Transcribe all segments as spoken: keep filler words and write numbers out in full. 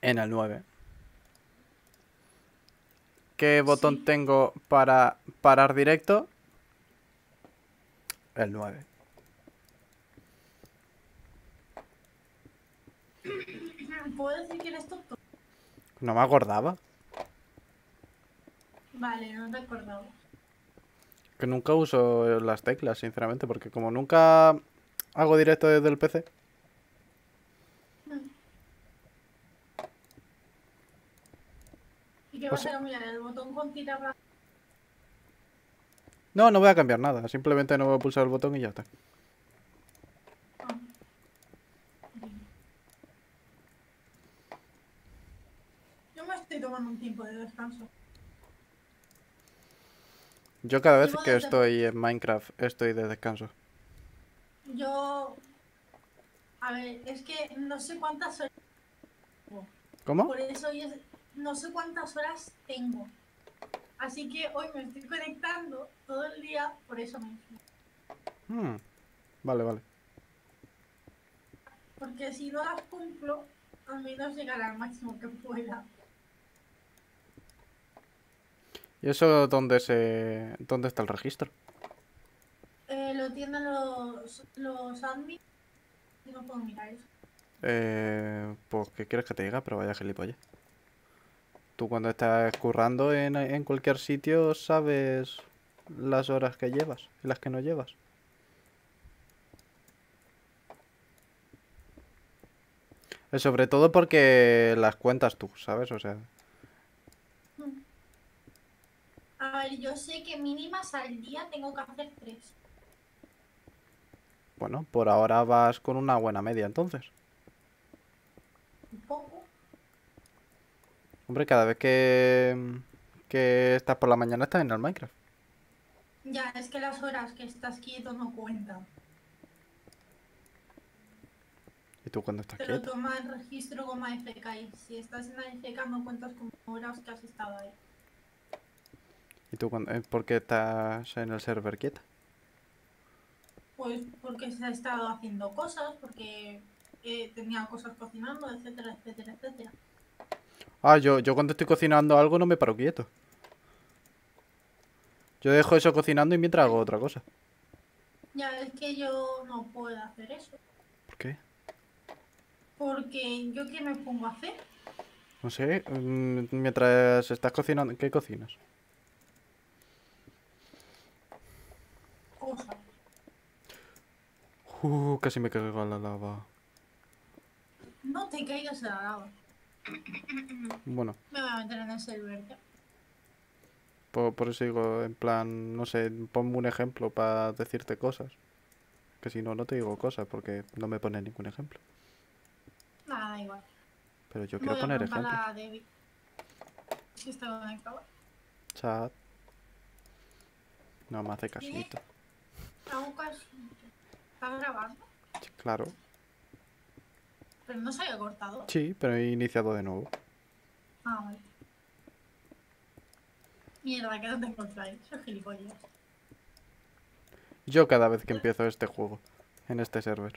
En el nueve. ¿Qué botón Sí. tengo para parar directo? El nueve. ¿Puedo decir que eres tonto? No me acordaba. Vale, no te acordaba. Que nunca uso las teclas, sinceramente, porque como nunca hago directo desde el P C. Mm. ¿Y qué O vas sea, a cambiar? ¿El botón con tira para... no, no voy a cambiar nada. Simplemente no voy a pulsar el botón y ya está. Ah, bien. Yo me estoy tomando un tiempo de descanso. Yo cada vez Llevo que desde... estoy en Minecraft estoy de descanso. Yo... A ver, es que no sé cuántas horas tengo. ¿Cómo? Por eso hoy es... No sé cuántas horas tengo. Así que hoy me estoy conectando todo el día por eso mismo. Hmm, vale, vale. Porque si no las cumplo, al menos llegaré al máximo que pueda. ¿Y eso dónde se... dónde está el registro? Eh, lo tienen los, los admins y no puedo mirar eso. Eh... Pues, ¿qué quieres que te diga? Pero vaya gilipollas. Tú cuando estás currando en, en cualquier sitio sabes las horas que llevas y las que no llevas. Eh, Sobre todo porque las cuentas tú, ¿sabes? O sea, Mm. A ver, yo sé que mínimas al día tengo que hacer tres. bueno, por ahora vas con una buena media entonces. Un poco. Hombre, cada vez que, que estás por la mañana estás en el Minecraft. Ya, es que las horas que estás quieto no cuentan. ¿Y tú cuando estás Te lo quieto? toma el registro como A F K y si estás en A F K no cuentas como horas que has estado ahí. ¿Y tú cuando, eh, por qué estás en el server quieta? Pues porque se ha estado haciendo cosas, porque eh, tenía cosas cocinando, etcétera, etcétera, etcétera. Ah, yo, yo cuando estoy cocinando algo no me paro quieto. Yo dejo eso cocinando y mientras hago otra cosa. Ya es que yo no puedo hacer eso. ¿Por qué? Porque yo qué me pongo a hacer No sé, mm, mientras estás cocinando... ¿Qué cocinas? cosas. Uh, casi me caigo en la lava. No te caigas a la lava. Bueno, Me voy a meter en el server ya. por, por eso digo, en plan, no sé, ponme un ejemplo para decirte cosas. Que si no, no te digo cosas porque no me pone ningún ejemplo. Nada, da igual. Pero yo quiero Voy a poner preguntarle ejemplos. a Debbie si está conectado. Chat, no me hace ¿Qué? casito. Hago casito. ¿Está grabando? Sí, claro, Pero no se había cortado. sí, pero he iniciado de nuevo. Ah, vale. Mierda, que no te encontráis. Soy gilipollas. Yo cada vez que empiezo este juego, en este server.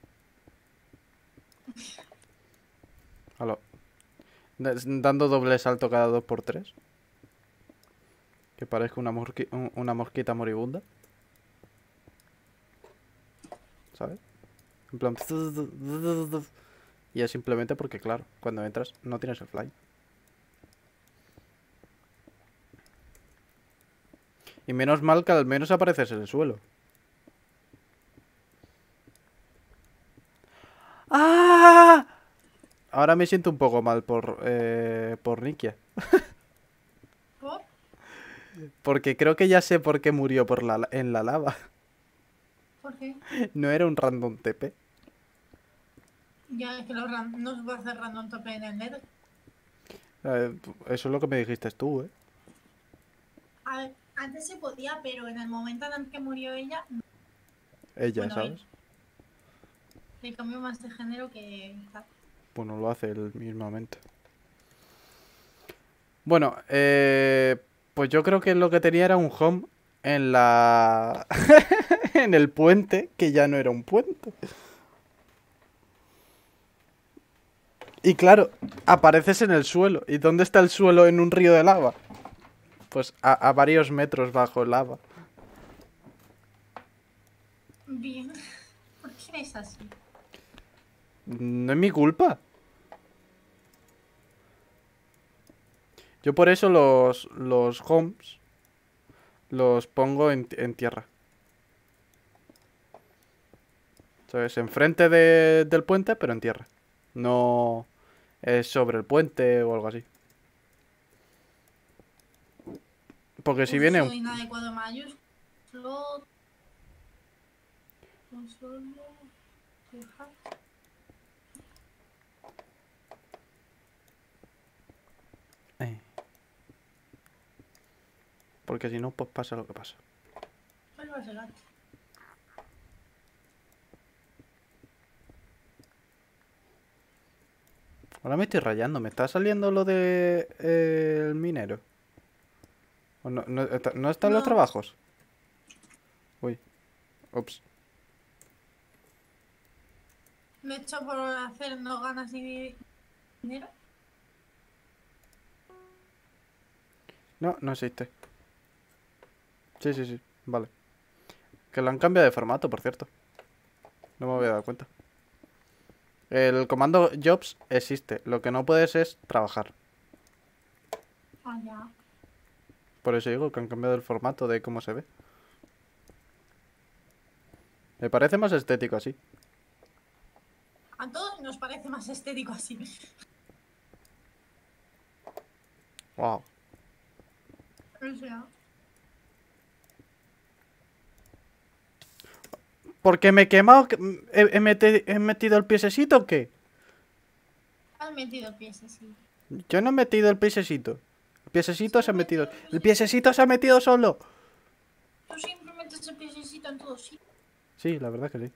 Aló. Dando doble salto cada dos por tres. Que parezca una, mosqui una mosquita moribunda. ¿Sabes? En plan... Y es simplemente porque, claro, cuando entras no tienes el fly. Y menos mal que al menos apareces en el suelo. ¡Ah! Ahora me siento un poco mal por, eh, por Nikia. ¿Por? Porque creo que ya sé por qué murió por la, en la lava. ¿Por qué? No era un random T P. Ya es que los ran- no se puede hacer random tope en el net. Eh, eso es lo que me dijiste tú, ¿eh? A ver, antes se podía, pero en el momento en el que murió ella, no. Ella, Bueno, él. ¿sabes? Le cambió más de género que tal. Pues no lo hace él mismamente. Bueno, eh, pues yo creo que lo que tenía era un home en la... en el puente, que ya no era un puente. Y claro, apareces en el suelo. ¿Y dónde está el suelo en un río de lava? Pues a, a varios metros bajo lava. Bien. ¿Por qué eres así? No es mi culpa. Yo por eso los, los homes los pongo en, en tierra. ¿Sabes? Enfrente de, del puente, pero en tierra. No es sobre el puente o algo así. Porque si viene un... Uso inadecuado mayúsculo. Solo. Dejar. Eh. Porque si no, pues pasa lo que pasa. ¿Cuál va a ser gato? Ahora me estoy rayando. ¿Me está saliendo lo de eh, el minero? ¿O no, no, está- ¿no están los No. trabajos? Uy. Ups. Me he hecho por hacer no ganas ni dinero. No, no existe. Sí, sí, sí. Vale. Que lo han cambiado de formato, por cierto. No me había dado cuenta. El comando jobs existe. Lo que no puedes es trabajar. Ah, ya. Por eso digo que han cambiado el formato de cómo se ve. Me parece más estético así. A todos nos parece más estético así. Wow. O sea, ¿Porque me he quemado? que- ¿He, he meti- he metido el piececito o qué? has metido pies así. Yo no he metido el piececito. El piececito Sí, se ha has metido. metido El pies. piececito se ha metido solo. Tú siempre metes el piececito en todos sitios. Sí, la verdad que sí.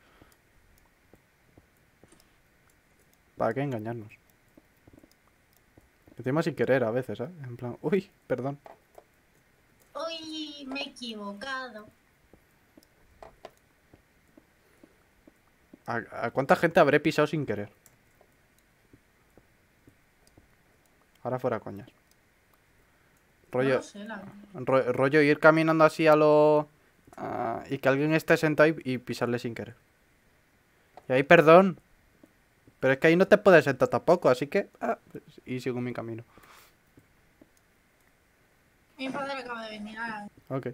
¿Para qué engañarnos? Encima sin querer a veces, ¿eh? En plan, uy, perdón. Uy, me he equivocado. ¿A, a cuánta gente habré pisado sin querer? Ahora fuera coñas. No Rollo, lo sé, la verdad. ro- rollo ir caminando así a lo... ah, y que alguien esté sentado y, y pisarle sin querer. Y ahí, perdón. Pero es que ahí no te puedes sentar tampoco, así que... ah, y sigo mi camino. Mi padre acaba de venir a... Ok.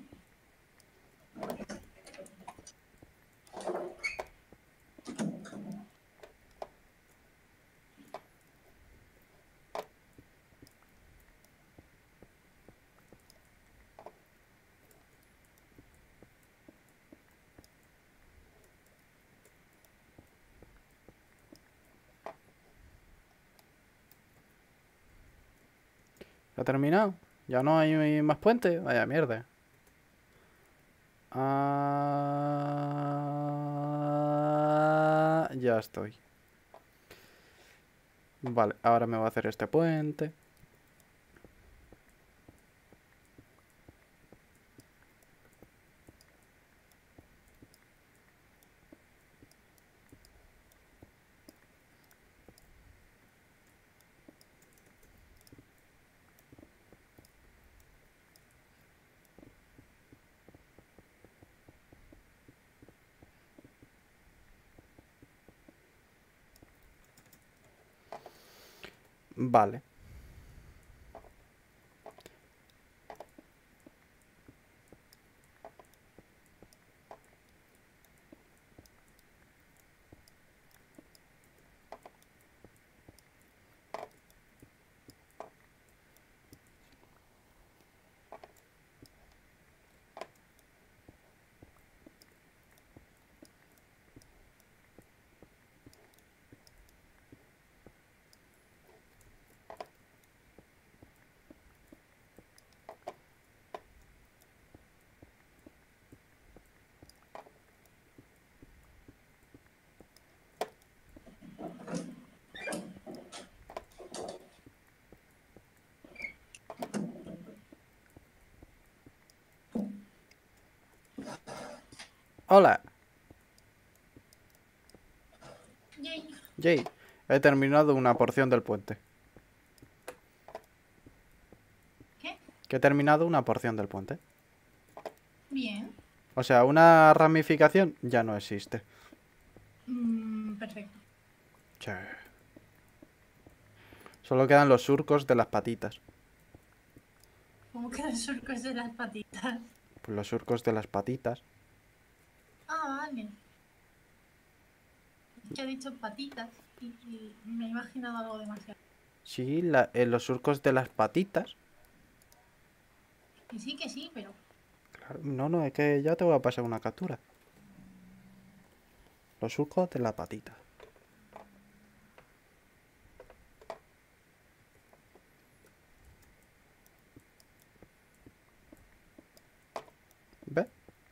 ¿Ya ha terminado? ¿Ya no hay más puente? Vaya mierda. Ah, ya estoy. Vale, ahora me va a hacer este puente. Vale. Hola, Yay. Jay. He terminado una porción del puente. ¿Qué? Que he terminado una porción del puente. Bien. O sea, una ramificación ya no existe. Mm, perfecto. Che. Solo quedan los surcos de las patitas. ¿Cómo que los surcos de las patitas? Pues los surcos de las patitas. Ah, vale. Es que ha dicho patitas y, y me he imaginado algo demasiado. Sí, la, eh, los surcos de las patitas. Y sí que sí, pero... Claro, no, no, es que ya te voy a pasar una captura. Los surcos de la patita. ¿Ves?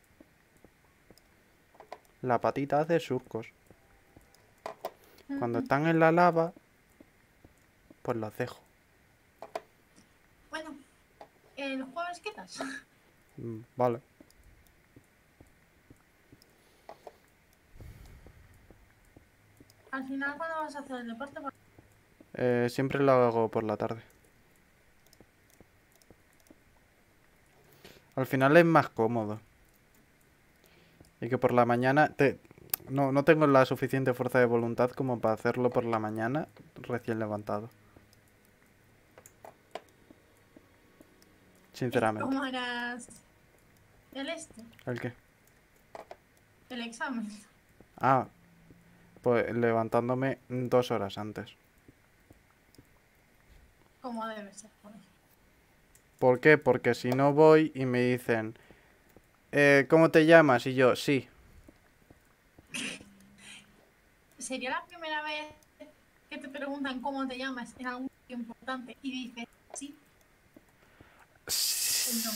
La patita hace surcos. Cuando están en la lava, pues los dejo. Bueno, ¿el jueves qué tal? Mm, Vale. Al final, ¿cuándo vas a hacer el deporte? Eh, siempre lo hago por la tarde. Al final es más cómodo. Y que por la mañana... Te... No, no tengo la suficiente fuerza de voluntad como para hacerlo por la mañana recién levantado. Sinceramente. ¿Cómo harás el este? ¿El qué? El examen. Ah, pues levantándome dos horas antes. Como debe ser, por eso. ¿Por qué? Porque si no voy y me dicen... Eh, ¿cómo te llamas? Y yo, sí. ¿Sería la primera vez que te preguntan cómo te llamas en algún sitio importante y dices sí o no?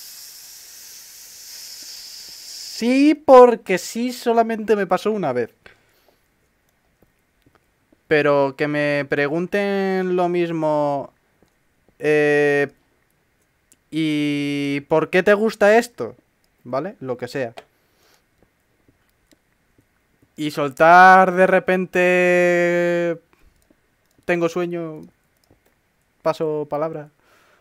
Sí, porque sí solamente me pasó una vez. Pero que me pregunten lo mismo... Eh, ¿Y por qué te gusta esto? ¿Vale? Lo que sea. Y soltar de repente... Tengo sueño... Paso palabra.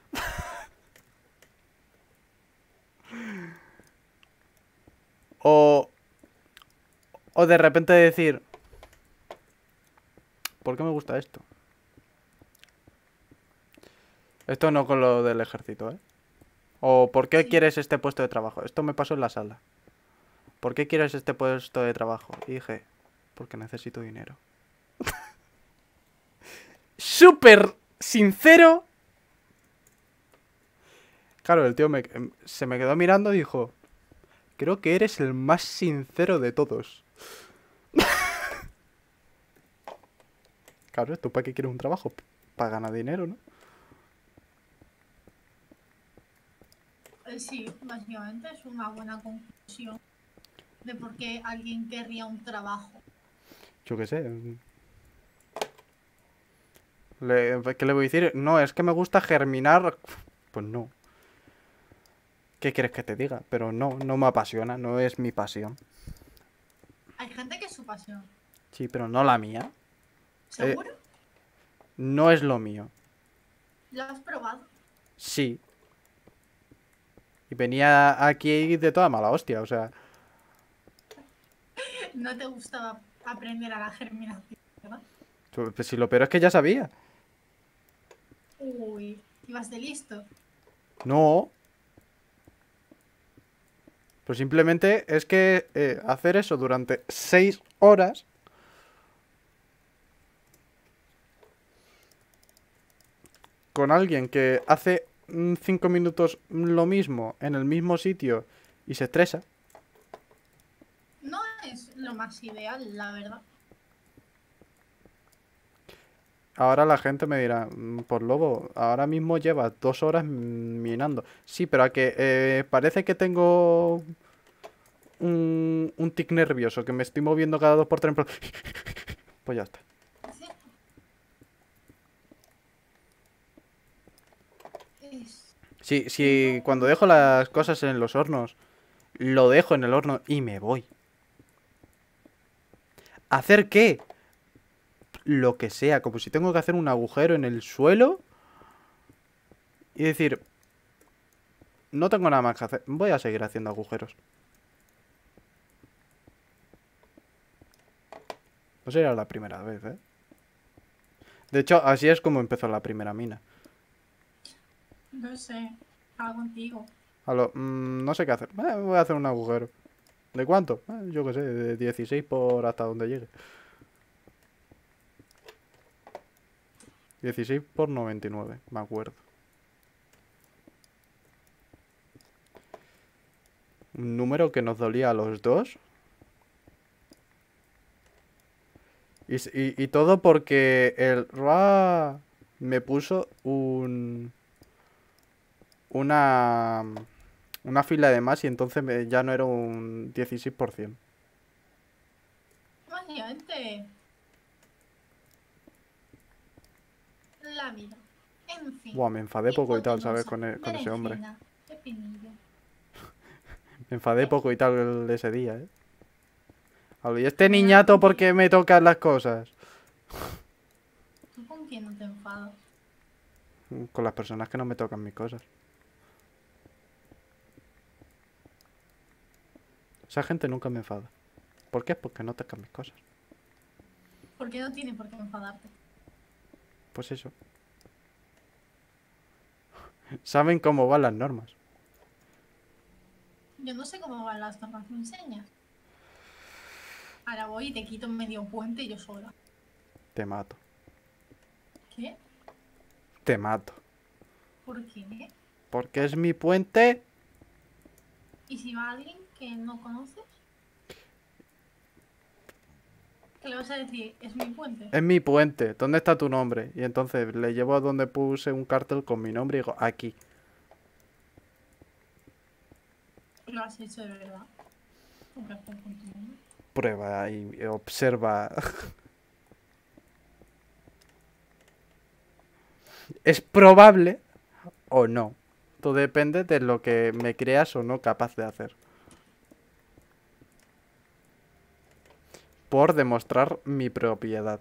O... O de repente decir... ¿Por qué me gusta esto? Esto no con lo del ejército, ¿eh? O ¿por qué Sí. quieres este puesto de trabajo? Esto me pasó en la sala. ¿Por qué quieres este puesto de trabajo? Y dije, porque necesito dinero. Súper sincero. Claro, el tío me, se me quedó mirando y dijo, creo que eres el más sincero de todos. Claro, ¿tú para qué quieres un trabajo? Para ganar dinero, ¿no? Eh, Sí, básicamente es una buena conclusión de por qué alguien querría un trabajo. Yo qué sé. Le- ¿Qué le voy a decir? No, es que me gusta germinar. Pues no. ¿Qué quieres que te diga? Pero no, no me apasiona, no es mi pasión. Hay gente que es su pasión. Sí, pero no la mía. ¿Seguro? No es lo mío. ¿Lo has probado? Sí. Y venía aquí de toda mala hostia, o sea... ¿No te gustaba aprender a la germinación, verdad? Pues si lo peor es que ya sabía. Uy, ibas de listo. No. Pues simplemente es que eh, hacer eso durante seis horas... Con alguien que hace mm, cinco minutos lo mismo en el mismo sitio y se estresa. No es lo más ideal, la verdad. Ahora la gente me dirá, "Mm, por lobo, ahora mismo llevas dos horas mm, minando. Sí, pero a que eh, parece que tengo un, un tic nervioso, que me estoy moviendo cada dos por tres. en plan, Pues ya está. Es cierto. Es... Sí, sí, cuando dejo las cosas en los hornos, lo dejo en el horno y me voy. ¿Hacer qué? lo que sea. Como si tengo que hacer un agujero en el suelo. Y decir... No tengo nada más que hacer. Voy a seguir haciendo agujeros. No sería la primera vez, ¿eh? De hecho, así es como empezó la primera mina. No sé, hago contigo. A lo, mm, no sé qué hacer. Eh, voy a hacer un agujero. ¿De cuánto? Eh, yo qué sé, de dieciséis por hasta donde llegue. dieciséis por noventa y nueve, me acuerdo. Un número que nos dolía a los dos. Y, s- y- y todo porque el Ra me puso un... Una... Una fila de más y entonces me- ya no era un dieciséis por ciento. Imagínate. La vida. En fin. Buah, me enfadé poco y tal, ¿sabes? Hipotenusa. Con, e- con ese hombre. Berenjena. Pepinillo. Me enfadé ¿Qué? poco y tal ese día, ¿eh? Hablo, ¿y este Bueno, ¿tú niñato con por quién? qué me tocan las cosas? ¿Tú con quién no te enfadas? Con las personas que no me tocan mis cosas. Esa gente nunca me enfada. ¿Por qué? Porque no tocan mis cosas. Porque no tiene por qué enfadarte. Pues eso. Saben cómo van las normas. Yo no sé cómo van las normas, me enseñas. Ahora voy y te quito medio puente yo sola. Te mato. ¿Qué? Te mato. ¿Por qué? Porque es mi puente. ¿Y si va alguien que no conoces? ¿Qué le vas a decir? Es mi puente. Es mi puente. ¿Dónde está tu nombre? Y entonces le llevo a donde puse un cartel con mi nombre y digo, aquí. Lo has hecho de verdad. Un cartel con tu nombre. Prueba y observa. Es probable o no. Todo depende de lo que me creas o no capaz de hacer. Por demostrar mi propiedad.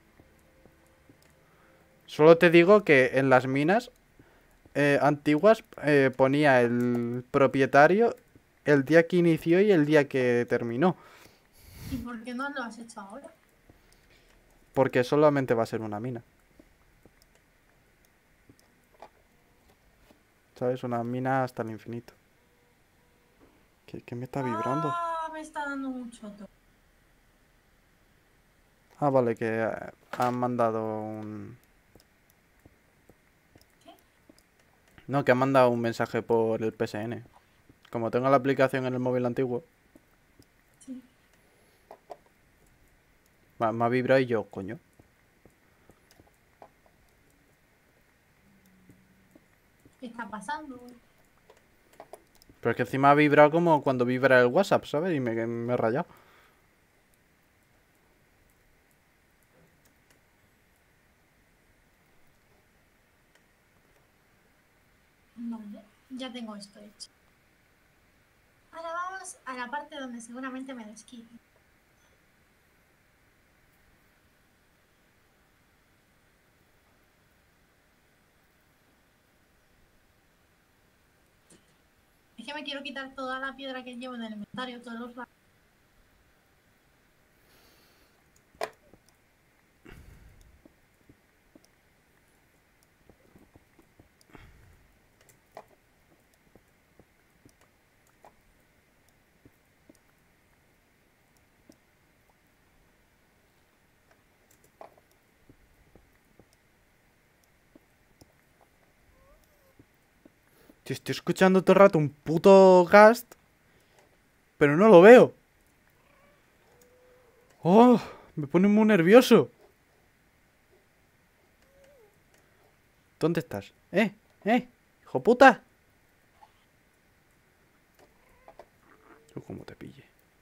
Solo te digo que en las minas eh, antiguas eh, ponía el propietario el día que inició y el día que terminó. ¿Y por qué no lo has hecho ahora? Porque solamente va a ser una mina. ¿Sabes? Una mina hasta el infinito. ¿Qué, qué me está vibrando? Ah, me está dando un choto. Ah, vale, que eh, han mandado un... ¿Qué? No, que han mandado un mensaje por el P S N. Como tengo la aplicación en el móvil antiguo, Sí. me, me ha vibrado y yo, coño. ¿Qué está pasando? Pero es que encima ha vibrado como cuando vibra el WhatsApp, ¿sabes? Y me, me he rayado. Vale, ya tengo esto hecho. Ahora vamos a la parte donde seguramente me desquite. Es que me quiero quitar toda la piedra que llevo en el inventario, todos los... ba- Tío, estoy escuchando todo el rato un puto Gast, pero no lo veo. ¡Oh! Me pone muy nervioso. ¿Dónde estás? ¿Eh? ¿Eh? ¡Hijo puta! Yo como te pille.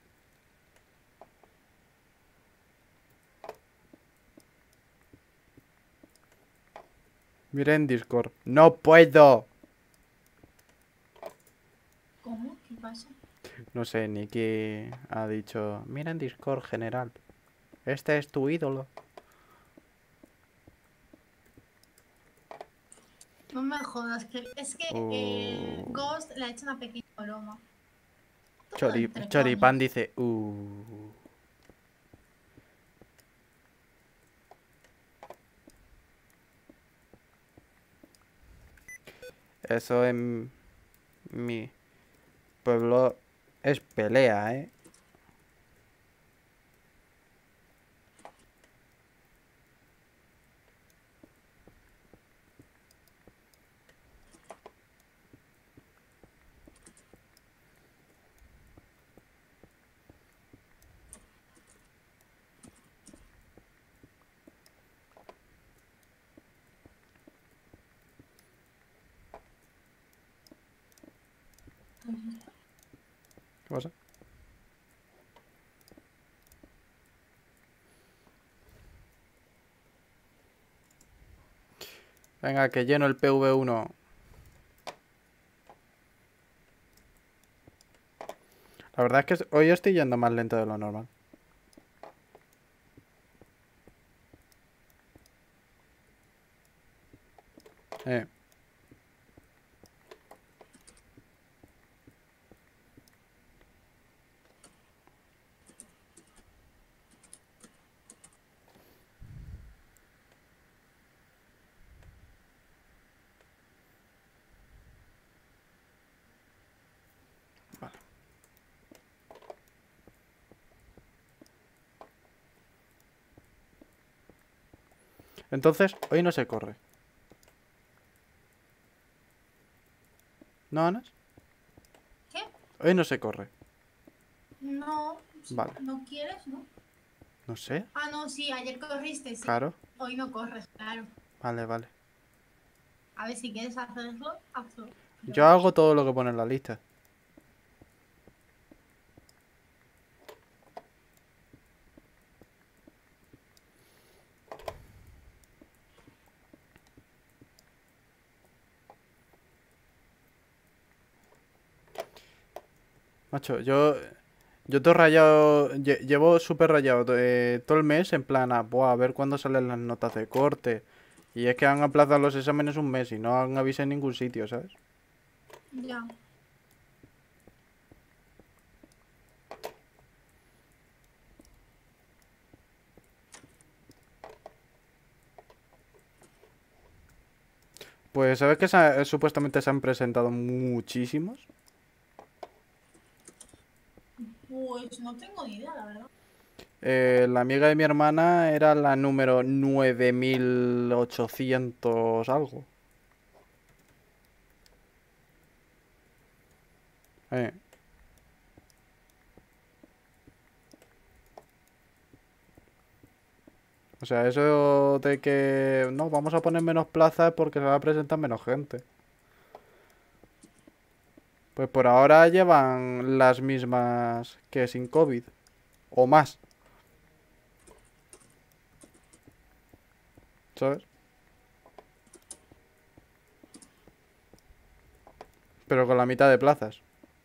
Mira en Discord. ¡No puedo! ¿Cómo? ¿Qué pasa? No sé, Nikki ha dicho... Mira en Discord general. Este es tu ídolo. No me jodas, que es que el Uh, Ghost le ha hecho una pequeña broma. Todo chori- entre Choripán coñas. dice, uh. Eso en mi pueblo es pelea, ¿eh? ¿Qué pasa? Venga, que lleno el P V uno. La verdad es que hoy estoy yendo más lento de lo normal. Eh. Vale. Entonces, hoy no se corre. ¿No, Anas? ¿Qué? Hoy no se corre. No, si Vale. no quieres, ¿no? No sé. Ah, no, sí, ayer corriste, sí. Claro. Hoy no corres, claro. Vale, vale. A ver, si quieres hacerlo, hazlo. Yo Pero... hago todo lo que pone en la lista. Macho, yo... Yo todo rayado... lle- Llevo súper rayado eh, todo el mes en plan a, buah, a ver cuándo salen las notas de corte. Y es que han aplazado los exámenes un mes y no han avisado en ningún sitio, ¿sabes? Ya. Pues, ¿sabes que se ha- supuestamente se han presentado muchísimos? Pues no tengo ni idea, la verdad. Eh, la amiga de mi hermana era la número nueve mil ochocientos algo. Eh, o sea, eso de que no, vamos a poner menos plazas porque se va a presentar menos gente. Pues por ahora llevan las mismas que sin COVID. O más, ¿sabes? Pero con la mitad de plazas.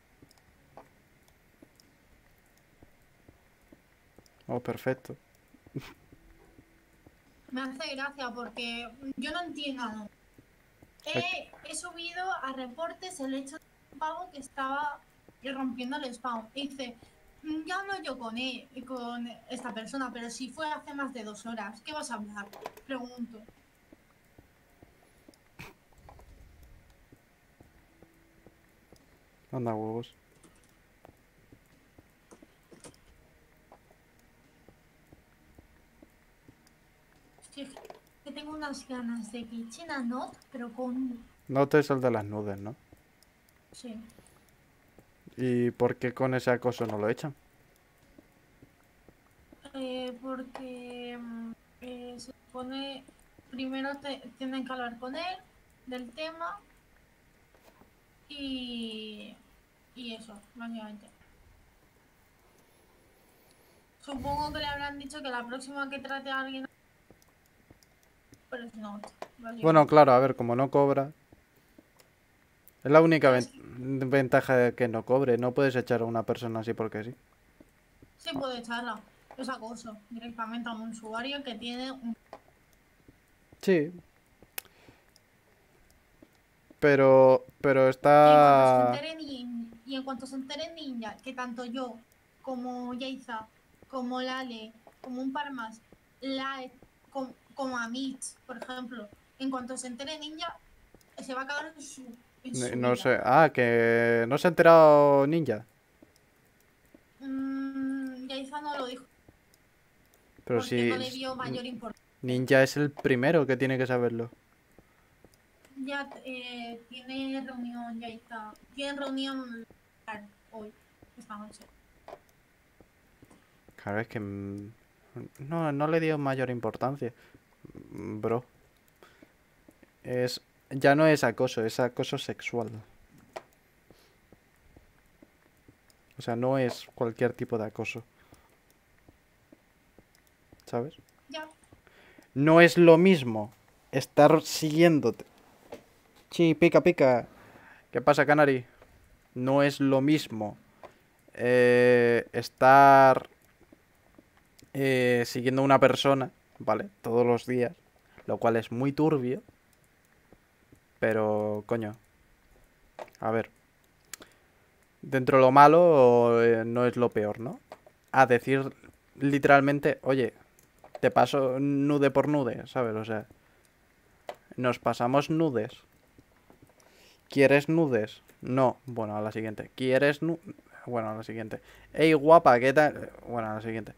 Oh, perfecto. Me hace gracia porque yo no entiendo. ¿No? Eh, He, he subido a reportes el hecho de un pavo que estaba rompiendo el spawn. Y dice, "Mm, ya no yo con él, con esta persona, pero si fue hace más de dos horas, ¿qué vas a hablar?" Pregunto. Anda huevos. Si es que tengo unas ganas de que China Not, pero con... No te es el de las nudes, ¿no? Sí. ¿Y por qué con ese acoso no lo echan? Eh, porque mm, eh, se supone, primero te, tienen que hablar con él del tema y, y eso, básicamente. Supongo que le habrán dicho que la próxima que trate a alguien, pero si no, Bueno, básicamente. claro, a ver, como no cobra. Es la única Pero ven- es que ventaja de que no cobre. No puedes echar a una persona así porque sí. sí puede echarla. Es acoso directamente a un usuario que tiene un... Sí, pero, pero Y en cuanto se está... entere Nin- y en cuanto se entere Ninja, que tanto yo como Yaiza, como Lale, como un par más, Lae, com- como a Mitch, por ejemplo, en cuanto se entere Ninja, se va a cagar en su, en No su no vida. sé. Ah, que no se ha enterado Ninja. Mm, Yaiza no lo dijo Pero porque no si le s- dio mayor importancia. Ninja es el primero que tiene que saberlo. Ya eh, tiene reunión, Yaiza. Tienen reunión hoy, esta noche. Claro, es que... mm, No, no le dio mayor importancia. Mm, Bro. Es... Ya no es acoso, es acoso sexual. O sea, no es cualquier tipo de acoso. ¿Sabes? Ya, No es lo mismo estar siguiéndote. Sí, pica, pica. ¿Qué pasa, Canary? No es lo mismo eh, estar eh, siguiendo a una persona, ¿vale? Todos los días, lo cual es muy turbio, pero coño, a ver, dentro de lo malo eh, no es lo peor, ¿no? A decir literalmente, oye, te paso nude por nude, ¿sabes? O sea, nos pasamos nudes. ¿Quieres nudes? No. Bueno, a la siguiente. ¿Quieres nu... Bueno, a la siguiente. Ey, guapa, ¿qué tal? Bueno, a la siguiente.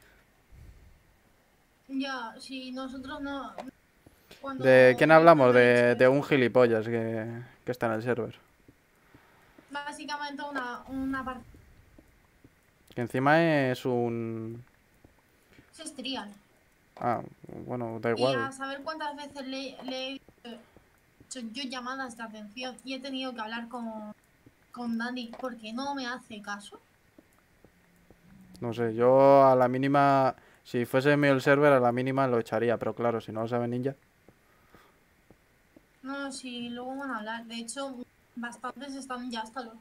ya, si nosotros no. ¿De Cuando quién yo no hablamos? lo he hecho De, de un eso, gilipollas que, que está en el server. básicamente una, una parte Que encima es un... es trial. Ah, bueno, da Y igual. a saber cuántas veces le, le he hecho yo llamadas de atención y he tenido que hablar con, con Dani porque no me hace caso. No sé, yo a la mínima... Si fuese mío el server, a la mínima lo echaría. Pero claro, si no lo sabe Ninja. No, si luego van a hablar. De hecho, bastantes están ya hasta los.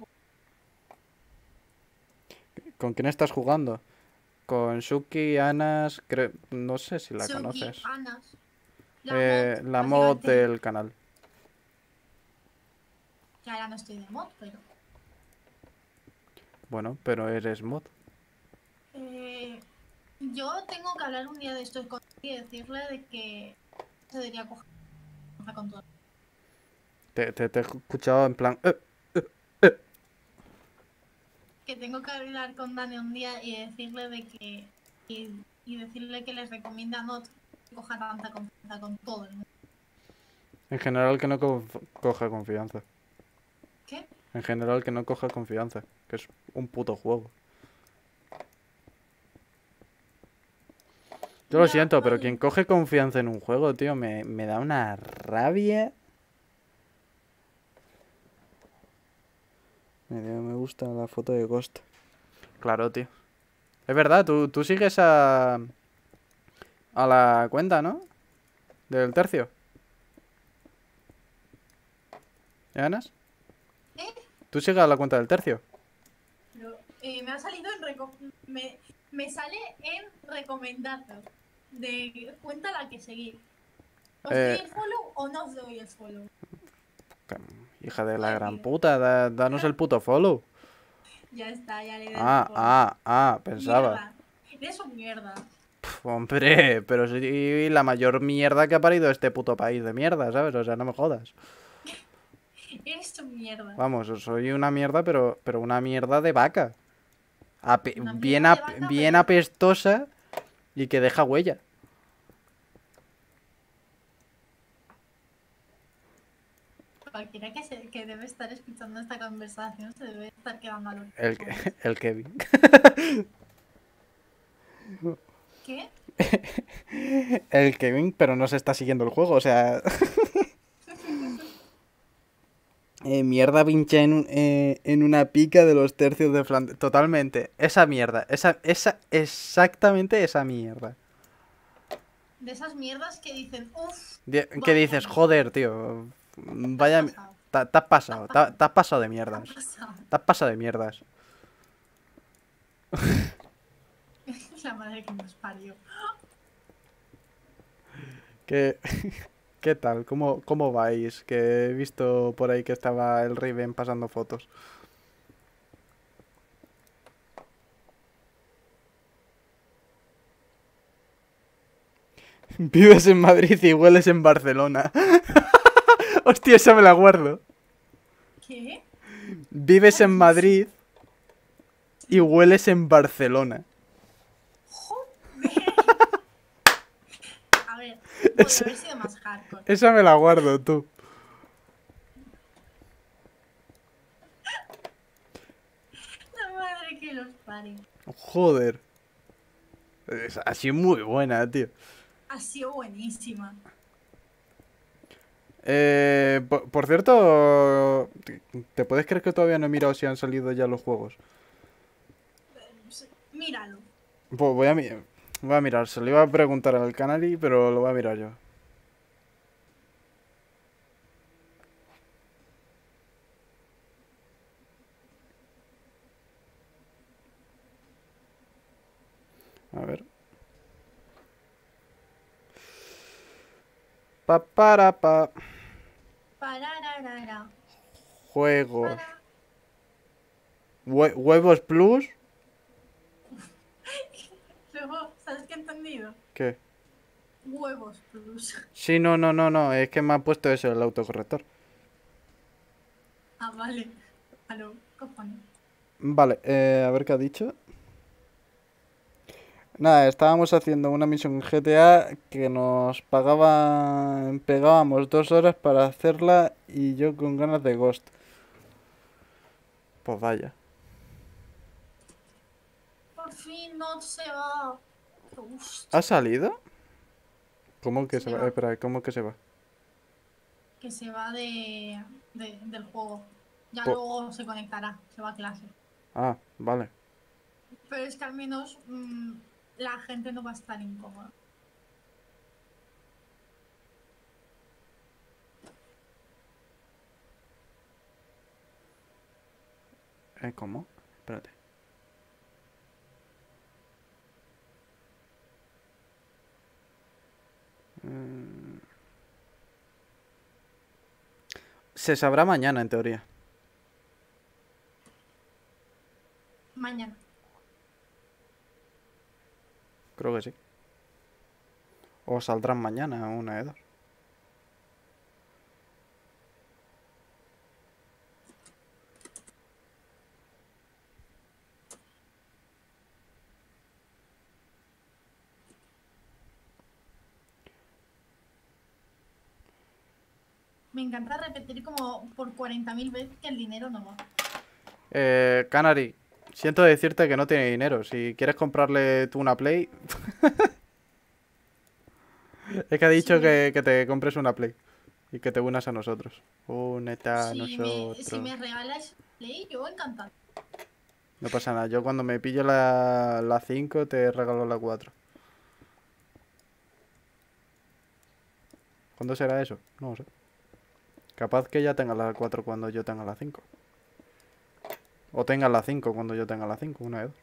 ¿Con quién estás jugando? Con Suki, Anas... Creo... No sé si la Suki, conoces. Anas, la mod, Eh, la mod básicamente, del canal. que ahora no estoy de mod, pero. Bueno, pero eres mod. Eh, yo tengo que hablar un día de esto con y decirle de que se debería coger con todo. Te, te, te he escuchado en plan... "Eh". Que tengo que hablar con Dani un día y decirle de que. Y, y decirle que les recomienda no coja tanta confianza con todo el mundo. En general que no co- coja confianza. ¿Qué? En general que no coja confianza. Que es un puto juego. Yo lo Ya, siento, pero quien vale. coge confianza en un juego, tío, me, me da una rabia. Me, me gusta la foto de Ghost. Claro, tío. Es verdad, tú, tú sigues a... A la cuenta, ¿no? Del tercio. ¿Eh, Anas? ¿Eh? ¿Tú sigues a la cuenta del tercio? Pero eh, me ha salido en. Reco me, me sale en recomendados. De cuenta la que seguir. ¿Os doy Eh, el follow o no os doy el follow? hija de la gran Decido. puta, da- danos el puto follow. Ya está, ya le doy el Ah, follow. ah, ah, pensaba. Mierda. Eres un mierda. Pf, hombre, pero sí la mayor mierda que ha parido este puto país de mierda, ¿sabes? O sea, no me jodas. Eres un mierda. Vamos, soy una mierda, pero, pero una mierda de vaca. Ape- Una bien, mierda de ap- vaca, bien pero apestosa y que deja huella. cualquiera que, se, que debe estar escuchando esta conversación se debe estar quedando a los El, cojones. el Kevin. ¿Qué? El Kevin, pero no se está siguiendo el juego, o sea... Eh, mierda pincha en, un- eh, en una pica de los tercios de Flandes. Totalmente. Esa mierda. Esa, esa, exactamente esa mierda. De esas mierdas que dicen, uff, Di- ¿Qué vaya dices? mierda. Joder, tío. Te has Vaya... mi- pasado. Te te has Te has pasado. Te pasado. te has pasado de Te has mierdas. pasado. Te has pasado de mierdas. La madre que nos parió. Que... ¿Qué tal? ¿Cómo, cómo vais? Que he visto por ahí que estaba el Raven pasando fotos. Vives en Madrid y hueles en Barcelona. Hostia, esa me la guardo. ¿Qué? Vives en ¿Has dicho? Madrid y hueles en Barcelona. Joder. A ver, podría Esa, haber sido más hardcore. esa me la guardo, tú. La madre que los pare. Joder. Es así muy buena, tío. Ha sido buenísima. Eh, por, por cierto, ¿te, te puedes creer que todavía no he mirado si han salido ya los juegos? Míralo. Pues voy a, mi- voy a mirar, se lo iba a preguntar al Canary, pero lo voy a mirar yo. A ver. Pa para pa. Parararara. Juegos. Para. Hue- huevos plus. Luego, ¿sabes qué he entendido? ¿Qué? Huevos plus. Sí, no, no, no, no. Es que me ha puesto eso el autocorrector. Ah, vale. Aló, cojones. Vale, eh, a ver qué ha dicho. Nada, estábamos haciendo una misión en G T A que nos pagaban, pegábamos dos horas para hacerla y yo con ganas de Ghost. Pues vaya. Por fin no se va. Uf, ¿Ha salido? ¿Cómo que se se va? va. Eh, espera, ¿cómo que se va? Que se va de, de- del juego. Ya Po- luego se conectará, se va a clase. ah, vale. Pero es que al menos mm, la gente no va a estar incómoda. Eh, ¿cómo? Espérate. Mm, Se sabrá mañana, en teoría. Mañana. Creo que sí. O saldrán mañana, una de dos. Me encanta repetir como por cuarenta mil veces que el dinero no va. Eh, Canary, siento decirte que no tiene dinero. Si quieres comprarle tú una Play, es que ha dicho Sí, que, que te compres una Play y que te unas a nosotros. Únete a si me, si nosotros. me regalas Play, yo encantada. No pasa nada, yo cuando me pillo la, la cinco te regalo la cuatro. ¿Cuándo será eso? No lo sé. Capaz que ya tenga la cuatro cuando yo tenga la cinco. O tenga la cinco cuando yo tenga la cinco, una de dos.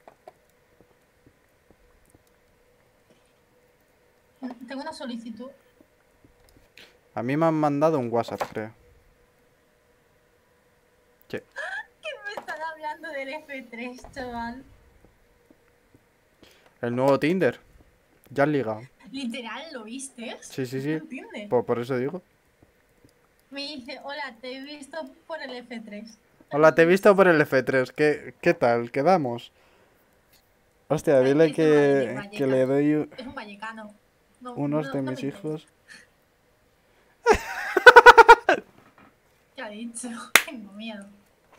Tengo una solicitud. A mí me han mandado un WhatsApp, creo. Sí. ¿Qué me están hablando del F tres, chaval? El nuevo Tinder. Ya has ligado. Literal, ¿lo viste? Sí, sí, No sí. entiende. Por, por eso digo. Me dice, hola, te he visto por el F tres. Hola, te he visto por el F tres. ¿Qué, qué tal? ¿Quedamos? Hostia, dile Es de Madrid, que, que le Vallecas. doy u- Es un vallecano. No, unos no, de no mis me interesa. hijos. ¿Qué ha dicho? Tengo miedo.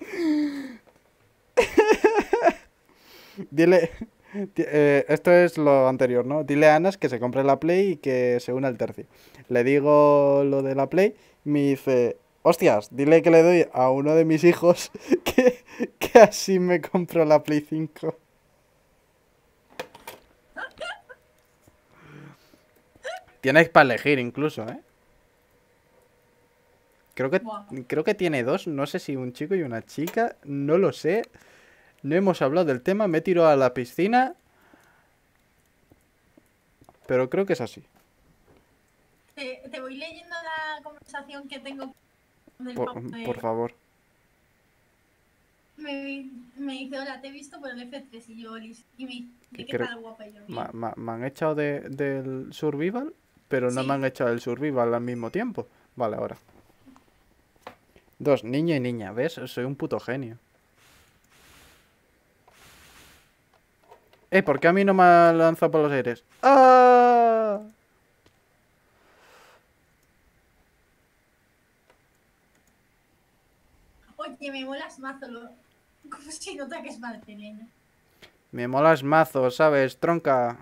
Dile... ti- eh, esto es lo anterior, ¿no? Dile a Anas que se compre la Play y que se una al tercio. Le digo lo de la Play y me dice... Hostias, dile que le doy a uno de mis hijos que, que así me compro la Play cinco. Tienes para elegir incluso, ¿eh? Creo que, Buah. creo que tiene dos, no sé si un chico y una chica, no lo sé. No hemos hablado del tema, me he tirado a la piscina. Pero creo que es así. Te, te voy leyendo una conversación que tengo con el Por, pavo de- por favor. Me, me dice, hola, te he visto por el F tres y yo, Olis. Y me dice, Que ¿qué creo- tal, guapa? Y yo, Ma- bien. ma- me han echado de, del survival, pero no me han Sí. echado del survival al mismo tiempo. Vale, ahora. Dos, niño y niña, ¿ves? Soy un puto genio. Eh, ¿por qué a mí no me ha lanzado por los aires? ¡Ah! Oye, me molas mazo, lo... como si nota que es madrileño. Me molas mazo, ¿sabes? Tronca.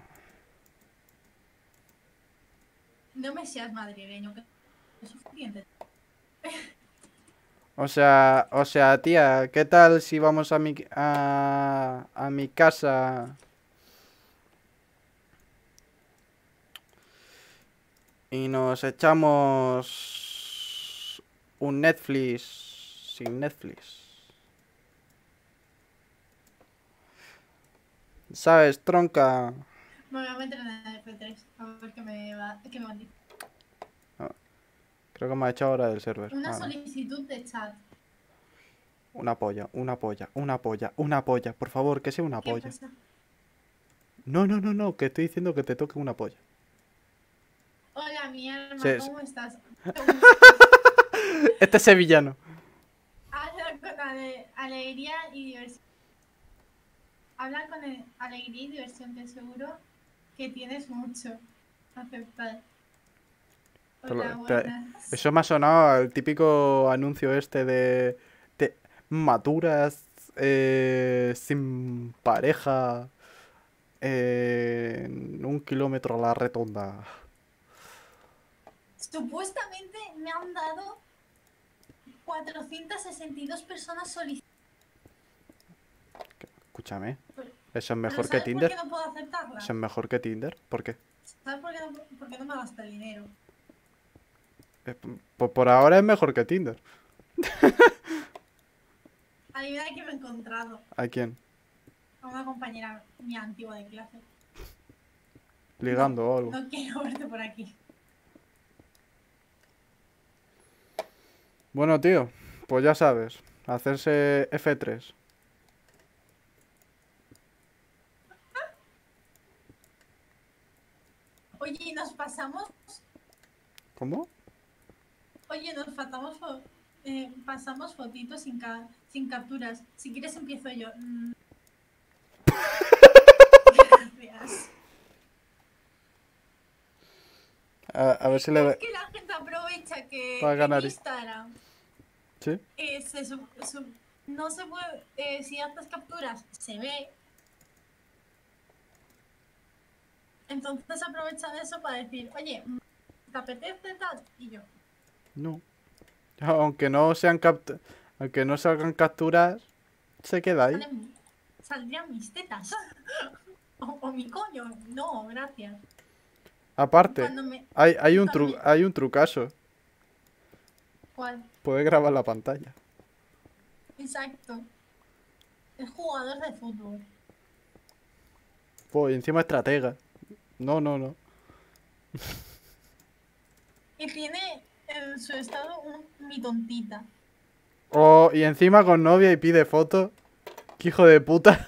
No me seas madrileño, que es suficiente. O sea, o sea, tía, ¿qué tal si vamos a mi, a, a mi casa y nos echamos un Netflix sin Netflix? ¿Sabes, tronca? Me voy a meter en el F tres, a ver qué me va, qué me van a decir. Creo que me ha echado ahora del server. Una Ah, no. solicitud de chat. Una polla, una polla, una polla, una polla. Por favor, que sea una ¿Qué polla. pasa? No, no, no, no, que estoy diciendo que te toque una polla. Hola, mi alma, Sí, sí. ¿cómo estás? Este es sevillano. Habla con ale- alegría y diversión. Habla con el- alegría y diversión, que seguro que tienes mucho. Aceptar. Te lo- Hola, te- buenas. Eso me ha sonado al típico anuncio este de, de maduras eh, sin pareja eh, en un kilómetro a la redonda. Supuestamente me han dado cuatrocientas sesenta y dos personas solicitudes. Escúchame, Pero- eso es ¿Pero mejor que sabes por Tinder. qué no puedo aceptarla? Eso es mejor que Tinder. ¿Por qué? ¿Sabes por qué no, por qué no me gasta el dinero? Eh, por, por ahora es mejor que Tinder. Adivina que me he encontrado ¿A quién? a una compañera mía antigua de clase. Ligando no, o algo. No quiero verte por aquí. Bueno, tío, pues ya sabes, hacerse F tres. Oye, nos pasamos. ¿Cómo? Oye, nos pasamos, fo- eh, pasamos fotitos sin, ca- sin capturas. Si quieres empiezo yo. Mm. Gracias. A, a ver si le... Es ve- que la gente aprovecha que Va a en ganar. Instagram ¿Sí? eh, se sub- sub- no se puede, eh, si haces capturas se ve. Entonces aprovechan eso para decir, oye, mm, ¿te apetece tal? Y yo, No. Aunque no sean capt... Aunque no salgan capturas, se queda ahí. salen- saldrían mis tetas. o, o mi coño. No, gracias. Aparte, Cuando me... hay, hay un cuando tru... me- hay un trucazo. ¿Cuál? Puedes grabar la pantalla. Exacto. Es jugador de fútbol. Pues encima estratega. No, no, no. Y tiene en su estado un mi tontita. Oh, y encima con novia y pide fotos. ¡Qué hijo de puta!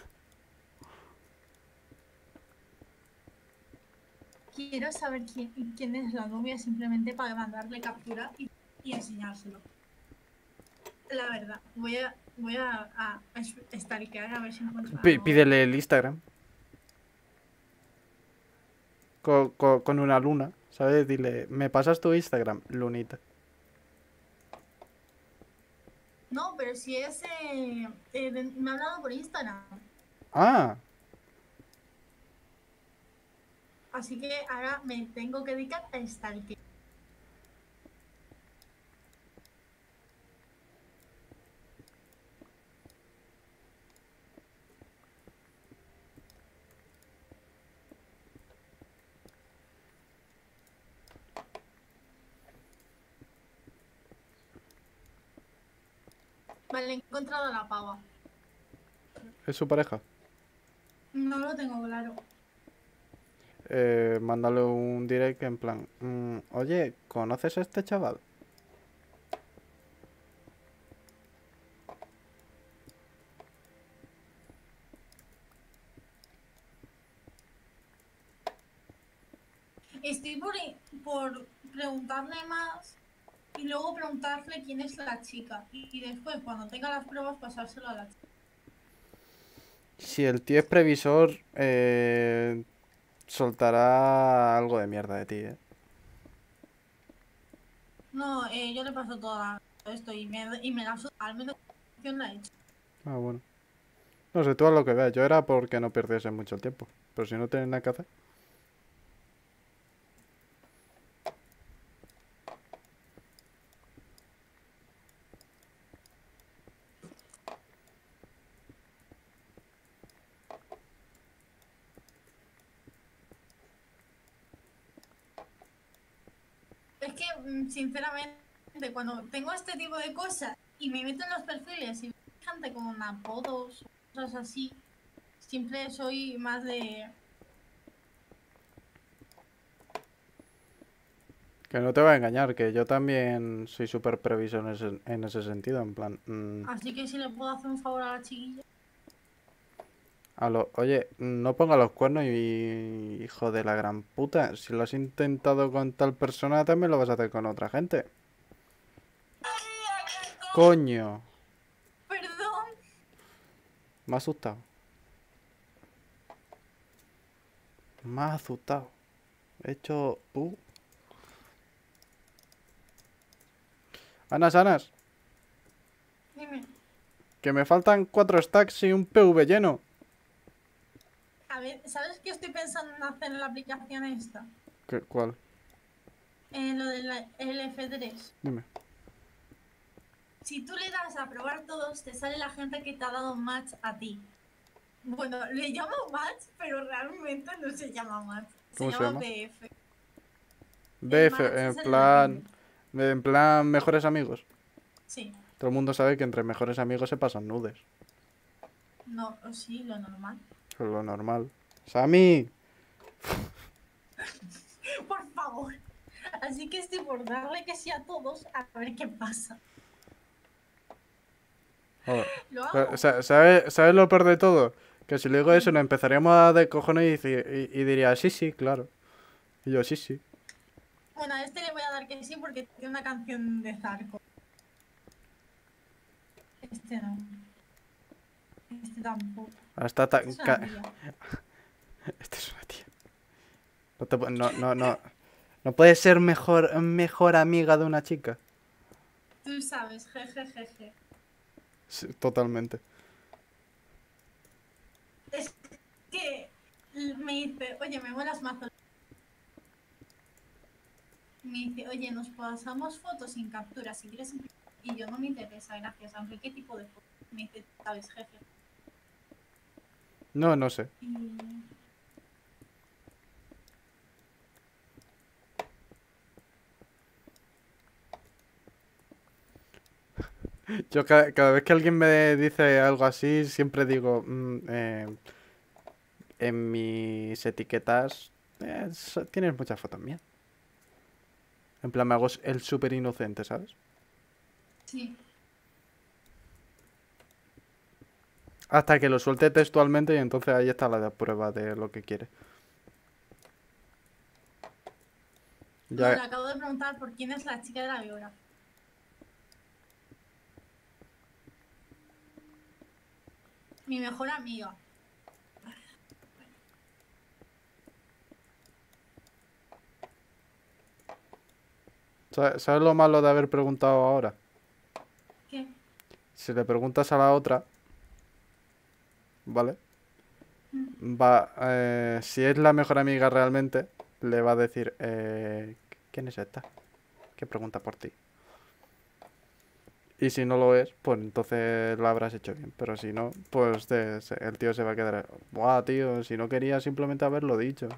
Quiero saber quién, quién es la novia simplemente para mandarle captura y, y enseñárselo. La verdad, voy a, voy a, a, a stalkear a ver si encuentro la P- novia. pídele el Instagram. Co- co- con una luna, ¿sabes? Dile, ¿me pasas tu Instagram? Lunita. No, pero si es... eh, eh, de- me ha hablado por Instagram. Ah, Así que ahora me tengo que dedicar a stalkear. Vale, he encontrado a la pava. es su pareja. No lo tengo claro. Eh, mándale un direct en plan, mm, oye, ¿conoces a este chaval? Estoy por, por preguntarle más y luego preguntarle quién es la chica. Y, y después, cuando tenga las pruebas, pasárselo a la chica. Si el tío es previsor, eh, soltará algo de mierda de ti, ¿eh? No, eh, yo le paso todo esto y me, y me la suda. Al menos la he hecho. Ah, bueno. No sé, tú haz lo que veas. Yo era porque no perdiese mucho tiempo. Pero si no tienes nada que hacer. Es que, mm, sinceramente, cuando tengo este tipo de cosas y me meto en los perfiles y veo gente con apodos o cosas así, siempre soy más de... Que no te va a engañar, que yo también soy súper previsor en ese, en ese sentido. En plan, mm, Así que si le puedo hacer un favor a la chiquilla. a lo, oye, no ponga los cuernos y hijo de la gran puta. Si lo has intentado con tal persona, también lo vas a hacer con otra gente. Coño, Perdón. me ha asustado. Me ha asustado. He hecho... Uh. Anas, Anas, Dime. que me faltan cuatro stacks y un P V lleno. A ver, ¿sabes qué estoy pensando en hacer en la aplicación esta? ¿Qué, cuál? En lo del F tres. Dime. Si tú le das a probar todos, te sale la gente que te ha dado match a ti. Bueno, le llamo match, pero realmente no se llama match. Se ¿Cómo se llama llama? B F. El B F, match en es el plan... depende. En plan mejores amigos. Sí. Todo el mundo sabe que entre mejores amigos se pasan nudes. No, sí, lo normal. Eso es lo normal. ¡Sammy! Por favor. Así que estoy por darle que sí a todos a ver qué pasa. Joder. Lo hago. Sa- ¿Sabes sabe lo peor de todo? Que si le digo eso, ¿Qué? nos empezaríamos a de cojones y, dici- y, y diría, sí, sí, claro. Y yo, sí, sí. Bueno, a este le voy a dar que sí porque tiene una canción de Zarco. Este no. Este tampoco. Hasta Esta tan... es una ca- tía. Esta es una tía. No, te pu- no, no, no. No puedes ser mejor, mejor amiga de una chica. Tú sabes, jejejeje. Sí, totalmente. Es que me dice, oye, me molas mazo. Me dice, oye, nos pasamos fotos sin captura si quieres. Y yo no me interesa, gracias. Aunque, ¿qué tipo de fotos? Me dice, sabes, jefe. No, no sé. Y... Yo ca- cada, vez que alguien me dice algo así, siempre digo, mm, eh, en mis etiquetas eh, so- tienes muchas fotos mías. En plan, me hago el súper inocente, ¿sabes? Sí. Hasta que lo suelte textualmente y entonces ahí está la prueba de lo que quiere. No, le Ya, acabo de preguntar por quién es la chica de la biografía. Mi mejor amiga. ¿sabes sabes lo malo de haber preguntado ahora? ¿Qué? Si le preguntas a la otra, ¿vale? Mm. Va, eh, si es la mejor amiga realmente, le va a decir, eh, ¿quién es esta? ¿Qué pregunta por ti? Y si no lo es, pues entonces lo habrás hecho bien. Pero si no, pues te- se- el tío se va a quedar, buah, tío, si no quería simplemente haberlo dicho.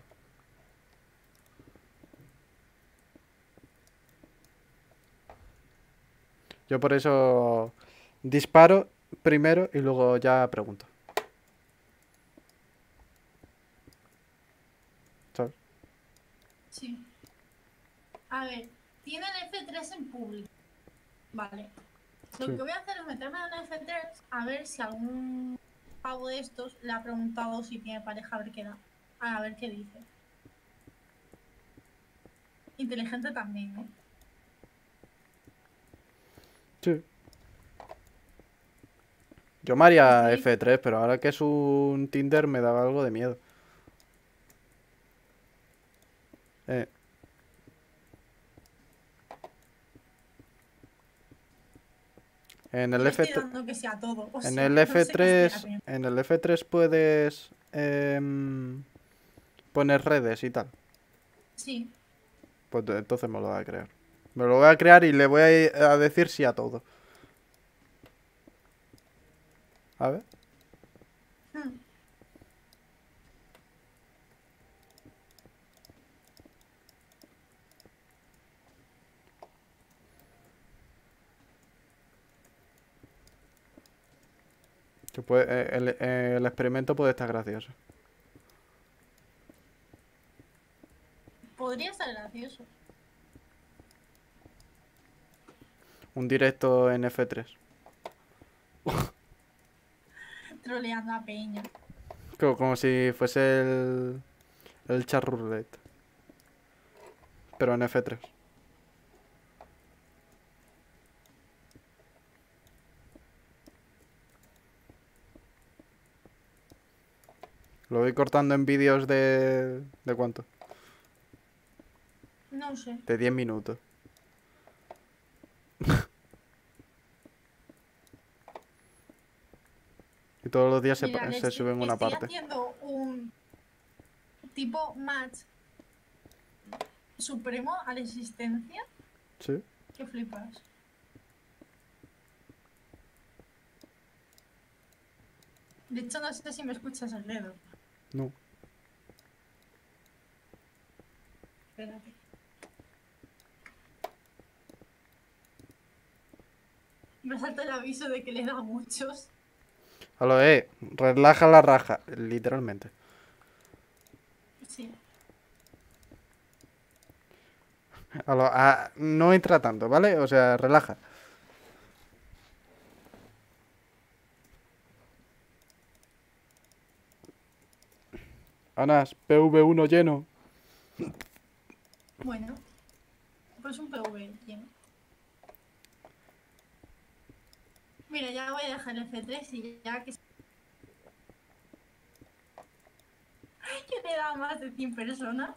Yo por eso disparo primero y luego ya pregunto. ¿Sabes? Sí. A ver, tiene el F tres en público. Vale. Lo Sí. que voy a hacer es meterme en el F tres a ver si algún pavo de estos le ha preguntado si tiene pareja, a ver qué da. A ver qué dice. inteligente también, ¿eh? Sí. Yo me haría Estoy F tres, pero ahora que es un Tinder me da algo de miedo. Eh, en Yo el le estoy F tres, dando que sea todo, o en sea, el no sé qué estoy F tres, haciendo. en el F tres puedes em, poner redes y tal. Sí, Pues de- entonces me lo voy a crear. Me lo voy a crear y le voy a, i- a decir sí a todo. A ver. mm, Que puede- eh, el, eh, el experimento puede estar gracioso. podría ser gracioso. Un directo en F tres. Troleando a Peña. Como, como si fuese el, el chat roulette. Pero en F tres. Lo voy cortando en vídeos de... ¿De cuánto? No sé. De diez minutos. Y todos los días se, Mira, pa- le se estoy, suben una estoy parte. haciendo un tipo match supremo a la existencia ¿Sí? que flipas. De hecho, no sé si me escuchas el dedo. No. Espérate. Me salta el aviso de que le da a muchos. A lo eh, relaja la raja. Literalmente. Sí. A lo, a- no entra tanto, ¿vale? O sea, relaja. Anas, P V uno lleno. Bueno, pues un P V lleno. Mira, ya voy a dejar el F tres y ya que, que le da a más de cien personas.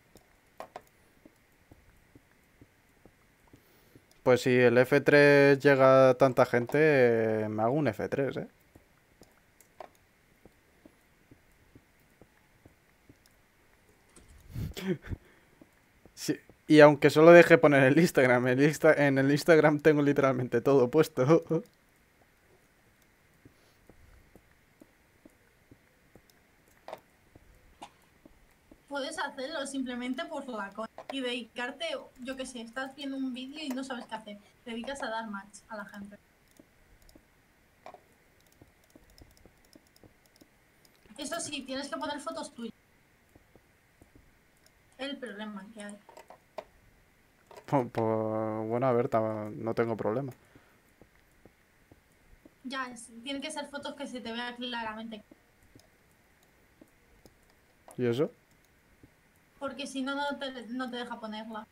Pues si el F tres llega a tanta gente, eh, me hago un F tres, ¿eh? Sí. Y aunque solo deje poner el Instagram, el Insta- en el Instagram tengo literalmente todo puesto. Puedes hacerlo simplemente por la cosa y dedicarte, yo qué sé, estás viendo un vídeo y no sabes qué hacer. Te dedicas a dar match a la gente. Eso sí, tienes que poner fotos tuyas. El problema que hay. Pues, pues, bueno, a ver, ta- no tengo problema. Ya, es- tienen que ser fotos que se te vea claramente. ¿Y eso? Porque si no, no te, no te deja ponerla.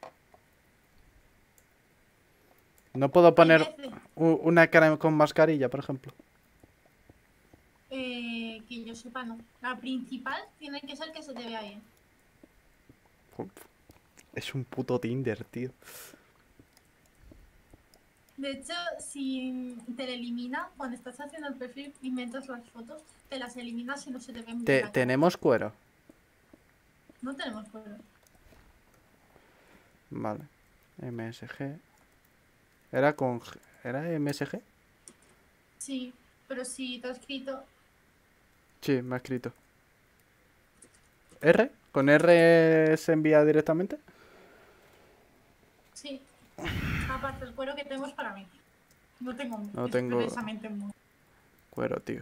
No puedo Hay poner veces u- una cara con mascarilla, por ejemplo. eh, que yo sepa, no. La principal tiene que ser que se te vea bien. Es un puto Tinder, tío. De hecho, si te la elimina, cuando estás haciendo el perfil y metes las fotos, te las eliminas si no se te ven bien Te- la cara. tenemos cuero. No tenemos cuero. Vale. M S G. ¿Era con... G- ¿Era M S G? Sí, pero si te ha escrito, Sí, me ha escrito. ¿R? ¿Con R se envía directamente? sí. Aparte, el cuero que tengo es para mí. No tengo No tengo expresamente mucho. cuero, tío.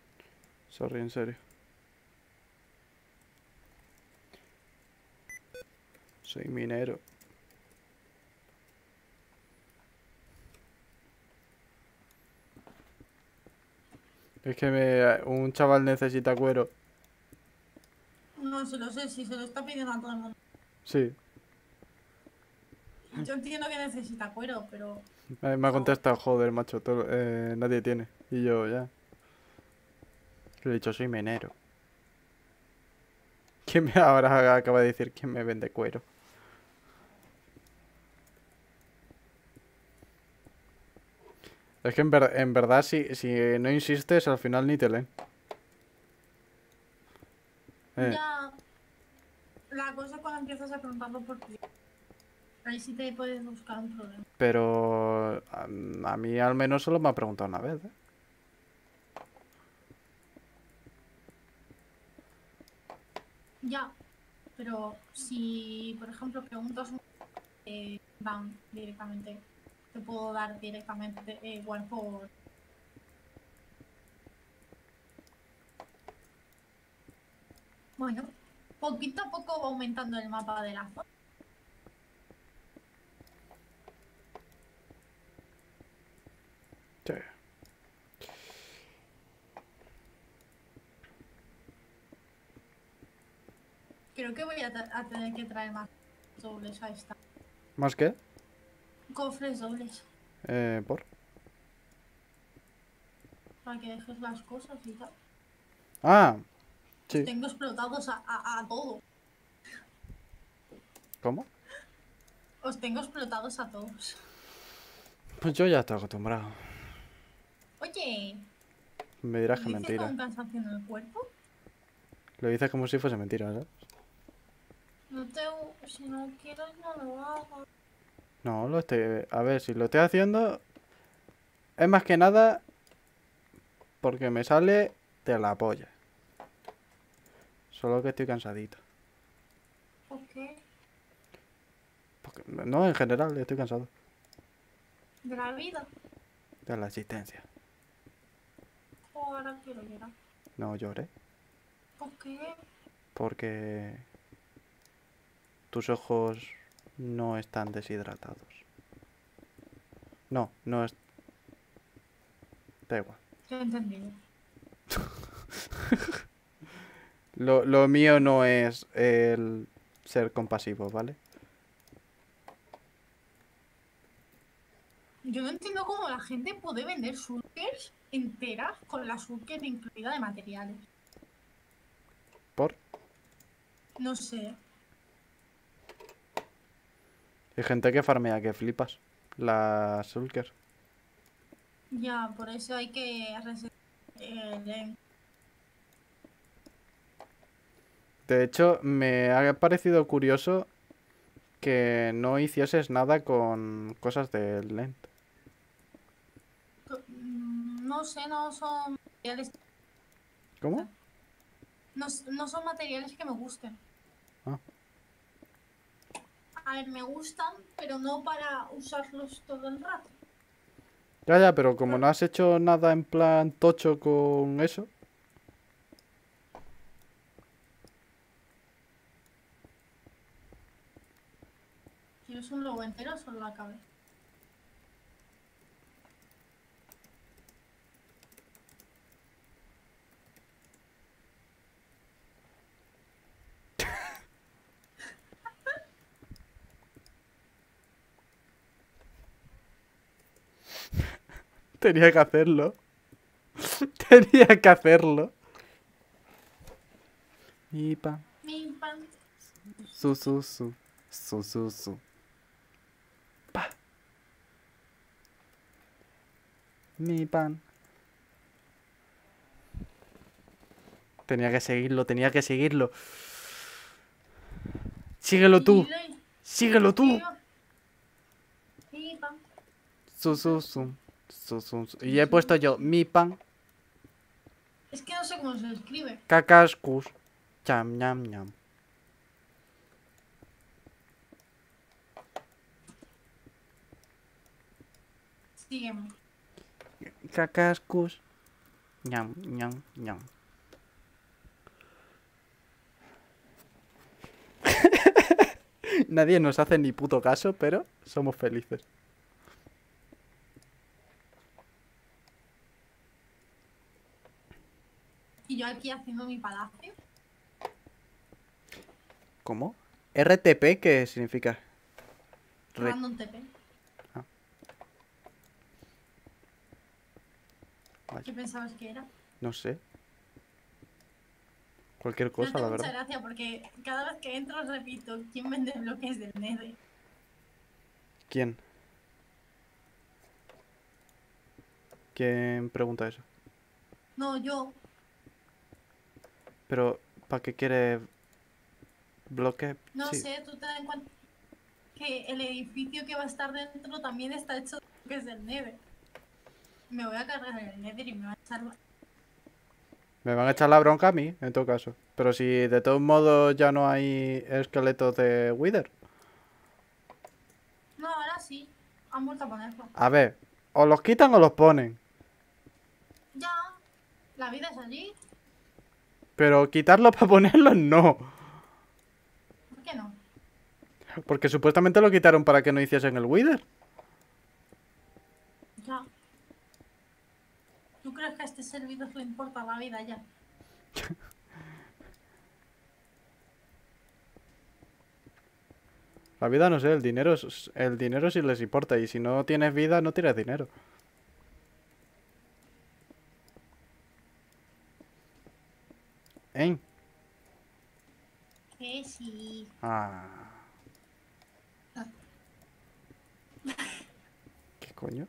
Sorry, en serio. Soy minero. Es que me, un chaval necesita cuero. No se lo sé, si se lo está pidiendo a todo el mundo. Sí. Yo entiendo que necesita cuero, pero... Me, me ha contestado, joder, macho, todo- eh, nadie tiene. Y yo, ya. Le he dicho, soy minero. ¿Quién me ahora acaba de decir quién me vende cuero? Es que en, ver- en verdad, si, si no insistes, al final ni te leen. Eh, Ya... La cosa es cuando empiezas a preguntarlo por ti. Ahí sí te puedes buscar un problema. pero a, a mí al menos solo me ha preguntado una vez, ¿eh? Ya, pero si, por ejemplo, preguntas un... eh, dan directamente. Te puedo dar directamente eh, igual por... Bueno, poquito a poco va aumentando el mapa de la zona. Sí. Creo que voy a, a tener que traer más dobles a esta. ¿Más qué? Cofres dobles. Eh, ¿por? Para que dejes las cosas y tal. Ah, Los sí. tengo explotados a, a, a todo. ¿Cómo? Os tengo explotados a todos. Pues yo ya estoy acostumbrado. Oye, Me dirás ¿lo que dices mentira. con cansancio en el cuerpo? Lo dices como si fuese mentira, ¿sabes? No te... Si no quieres, no lo hagas. No, lo estoy... A ver, si lo estoy haciendo... Es más que nada... Porque me sale de la polla. Solo que estoy cansadito. ¿Por qué? Porque- no, en general, estoy cansado. De la vida. De la existencia. O ahora quiero llorar. No lloré. ¿Por qué? Porque... Tus ojos no están deshidratados. No, no es... Da igual. Te he entendido. Lo, lo mío no es el ser compasivo, ¿vale? Yo no entiendo cómo la gente puede vender shulkers enteras con la shulker incluida de materiales. ¿Por? No sé. Hay gente que farmea que flipas. La Sulker. Ya, por eso hay que resetear el em- De hecho, me ha parecido curioso que no hicieses nada con cosas del lent. Mm, No sé, no son materiales. ¿Cómo? No, s- no son materiales que me gusten. Ah. A ver, me gustan, pero no para usarlos todo el rato. Ya, ya, pero como no has hecho nada en plan tocho con eso. ¿Quieres un logo entero o solo la cabeza? Tenía que hacerlo. Tenía que hacerlo. Mi pan. Mi pan. Su, su, su. Su, su, su. Pa. Mi pan. Tenía que seguirlo, tenía que seguirlo. Síguelo tú. Y- Síguelo tú. Mi pan. Su, su, su. Su, su, su. Y he puesto yo mi pan. Es que no sé cómo se escribe. Cacascus. Cham, ñam, ñam. Sígueme. Cacascus. Ñam, ñam, ñam. Nadie nos hace ni puto caso, pero somos felices. Y yo aquí haciendo mi palacio. ¿Cómo? R T P, ¿qué significa? Re- Random T P. Vaya, ¿Qué pensabas que era? no sé. Cualquier Me cosa, hace la mucha verdad. gracia porque cada vez que entro repito, ¿quién vende bloques del Nether? ¿Quién? ¿Quién pregunta eso? No, yo. Pero, ¿para qué quiere bloque? No Sí. sé, tú te das cuenta que el edificio que va a estar dentro también está hecho de bloques del Nether. Me voy a cargar el Nether y me va a echar... Me van a echar la bronca a mí, en todo caso. Pero si de todos modos ya no hay esqueletos de Wither. No, ahora sí. Han vuelto a ponerlo. A ver, o los quitan o los ponen. Ya. La vida es allí. Pero quitarlos para ponerlos no. ¿Por qué no? Porque supuestamente lo quitaron para que no hiciesen el Wither. Ya. ¿Tú crees que a este servidor le importa la vida ya? La vida no sé, el dinero, es- el dinero sí les importa. Y si no tienes vida, no tienes dinero. ¿Eh? Que sí. Ah. ¿Qué coño?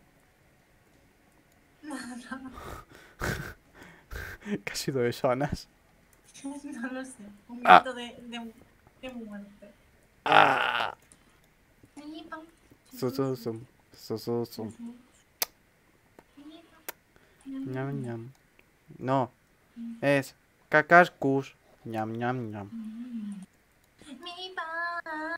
¿Qué ha sido eso, Anas? No lo sé. Un Ah. grito de, de, de muerte. Ah. Ahí va. Su, su, sum. Su, su, sum. Ñam, ñam. No, es cacascus. Ñam, ñam, ñam. Mi pa.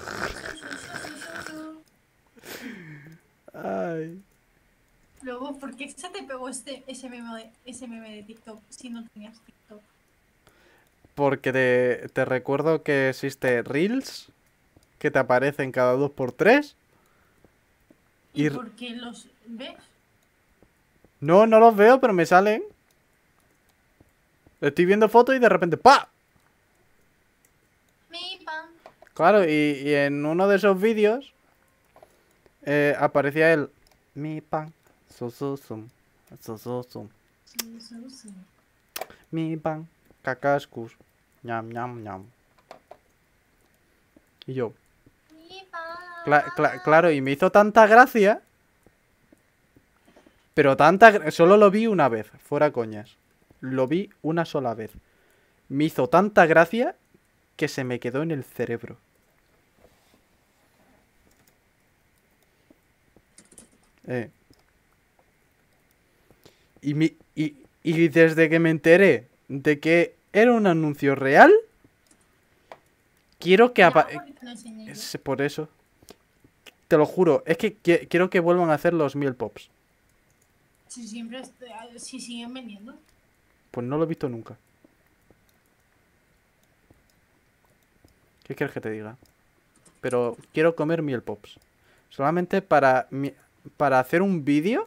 Ay. Luego, ¿por qué se te pegó este, ese, meme de, ese meme de TikTok si no tenías TikTok? Porque te, te recuerdo que existe Reels, que te aparecen cada dos por tres. ¿Y, Y r- por qué los ves? No, no los veo, pero me salen. Estoy viendo fotos y de repente ¡pa! Mi pa. Claro, y, y en uno de esos vídeos eh, aparecía el mi pan, su su sum, su su sum, Sí, sí, sí. mi pan, cacascus, ñam ñam ñam. Y yo, Mi pa. cla- cla- claro, y me hizo tanta gracia, pero tanta, gra- solo lo vi una vez, fuera coñas. Lo vi una sola vez. Me hizo tanta gracia que se me quedó en el cerebro. Eh. Y, mi- y, y desde que me enteré de que era un anuncio real, quiero que Ya, apa- ¿por qué te lo enseñé yo? es por eso. Te lo juro, es que qui- quiero que vuelvan a hacer los Miel Pops. Si siempre est- si siguen vendiendo. Pues no lo he visto nunca. ¿Qué quieres que te diga? Pero quiero comer Miel Pops. Solamente para, mi- para hacer un vídeo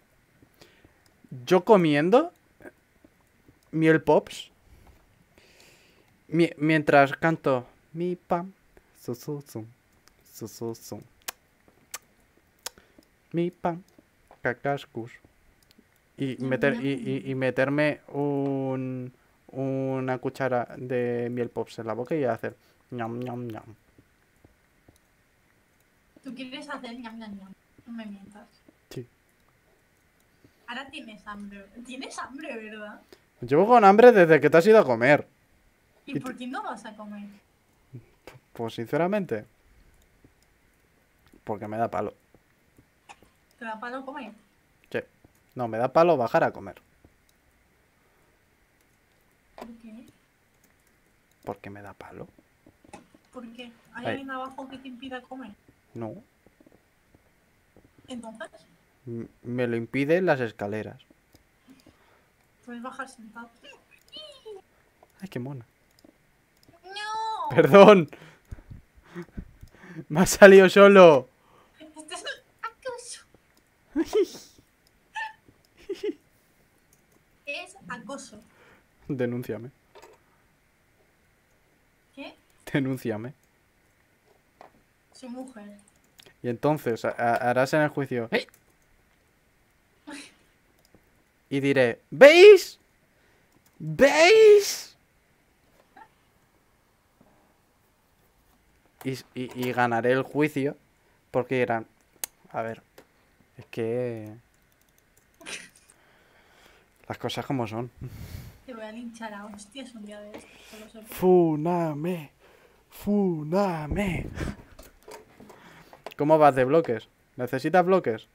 yo comiendo Miel Pops mi- mientras canto mi pam, su su sum, su su sum. Mi pan, cacascus. Y, Ñam, meter, ñam. y, y- y meterme un, una cuchara de miel pops en la boca y hacer ñam, ñam, ñam. Tú quieres hacer ñam, ñam, ñam. No me mientas. Sí. Ahora tienes hambre. Tienes hambre, ¿verdad? Llevo con hambre desde que te has ido a comer. ¿Y Y por qué no vas a comer? Pues sinceramente, porque me da palo. ¿Te da palo comer? Sí. No, me da palo bajar a comer. ¿Por qué? Porque me da palo. ¿Por qué? ¿Hay Ay. alguien abajo que te impida comer? No. Entonces, m- Me lo impiden las escaleras. puedes bajar sentado. Ay, qué mona. ¡No! Perdón. Me ha salido solo. Esto es acoso. Es acoso. Denúnciame. ¿Qué? Denúnciame. Soy mujer. Y entonces a- a- harás en el juicio. ¡Hey! Y diré, ¿veis? ¿Veis? Y, y- y ganaré el juicio porque dirán, a ver, es que las cosas como son. Te voy a linchar a hostias un día de esto. Que lo sepas. Funame, funame. ¿Cómo vas de bloques? ¿Necesitas bloques?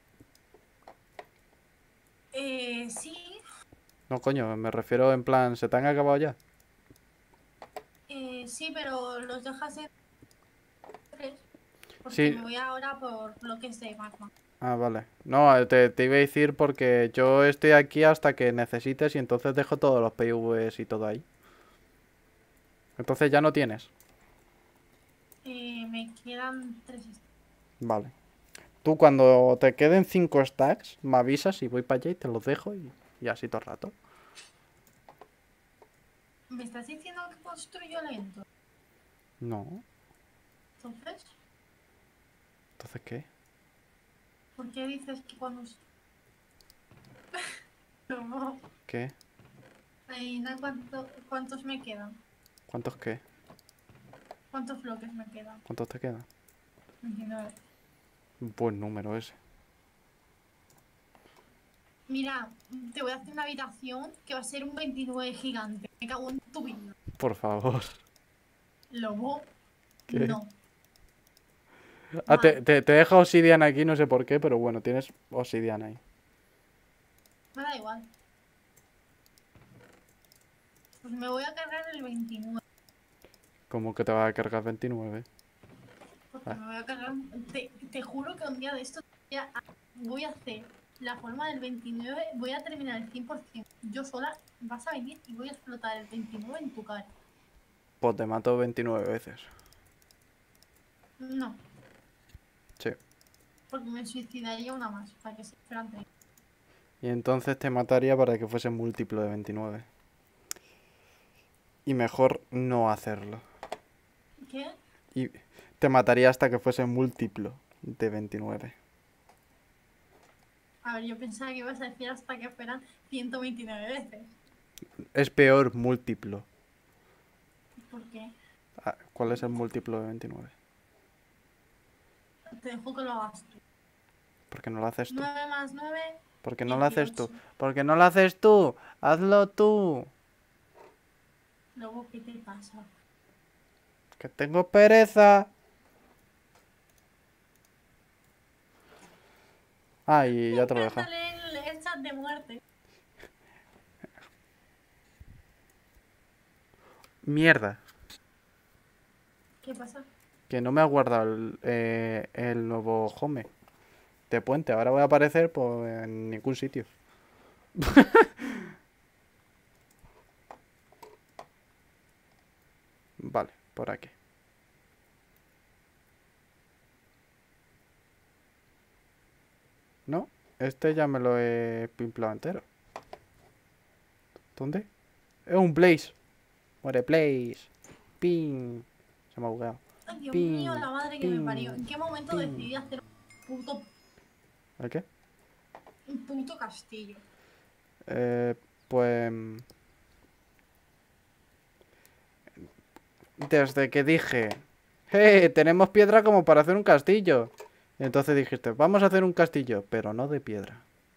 Eh, sí. No, coño, me refiero en plan, ¿se te han acabado ya? Eh, sí, pero los dejas en tres. Porque Sí. me voy ahora por bloques de magma. Ah, vale. No, eh, te, te iba a decir porque yo estoy aquí hasta que necesites y entonces dejo todos los P Vs y todo ahí. Entonces ya no tienes. Eh, me quedan tres. est- Vale. Tú cuando te queden cinco stacks, me avisas y voy para allá y te los dejo y, y así todo el rato. ¿Me estás diciendo que construyo lento? No. Entonces, ¿Entonces qué? ¿por qué dices que cuando... s- No. ¿Qué? Adivina cuánto, cuántos me quedan. ¿Cuántos qué? ¿Cuántos bloques me quedan? ¿Cuántos te quedan? veintinueve. Un buen número ese. Mira, te voy a hacer una habitación que va a ser un veintinueve gigante. Me cago en tu vida. Por favor. ¿Lobo? ¿Qué? No. Ah, te, Mal. te, te deja obsidiana aquí, no sé por qué, pero bueno, tienes obsidiana ahí. Me da igual. Pues me voy a cargar el veintinueve. ¿Cómo que te va a cargar veintinueve? Porque Ah. me voy a cargar. Te, te juro que un día de esto voy a, voy a hacer la forma del veintinueve. Voy a terminar el cien por ciento. Yo sola vas a venir y voy a explotar el veintinueve en tu cara. Pues te mato veintinueve veces. No, Sí. porque me suicidaría una más para que se esperante. Y entonces te mataría para que fuese múltiplo de veintinueve. Y mejor no hacerlo. ¿Qué? Y te mataría hasta que fuese múltiplo de veintinueve. A ver, yo pensaba que ibas a decir hasta que fueran ciento veintinueve veces. Es peor múltiplo. ¿Por qué? Ah, ¿cuál es el múltiplo de veintinueve? Te dejo que lo hagas tú. ¿Por qué no lo haces tú? nueve más nueve, ¿Por qué no lo haces tú? dieciocho. ¿Por qué no lo haces tú? Hazlo tú. Luego, ¿qué te pasa? Que tengo pereza. Ah, y ya te lo he dejado. Cántale el, el chat de muerte. Mierda. ¿Qué pasa? Que no me ha guardado el, eh, el nuevo home de puente. Ahora voy a aparecer pues, en ningún sitio. Vale, por aquí. No, este ya me lo he pimplado entero. ¿Dónde? Es un Blaze. Muere Blaze. Ping. Se me ha bugueado. Ay, Dios Ping, mío, la madre que me parió. ping, ¿En qué momento ping. decidí hacer un puto, ¿El qué? un puto castillo? Eh, pues... Desde que dije... ¡Eh! Tenemos piedra como para hacer un castillo. Y entonces dijiste, vamos a hacer un castillo, pero no de piedra.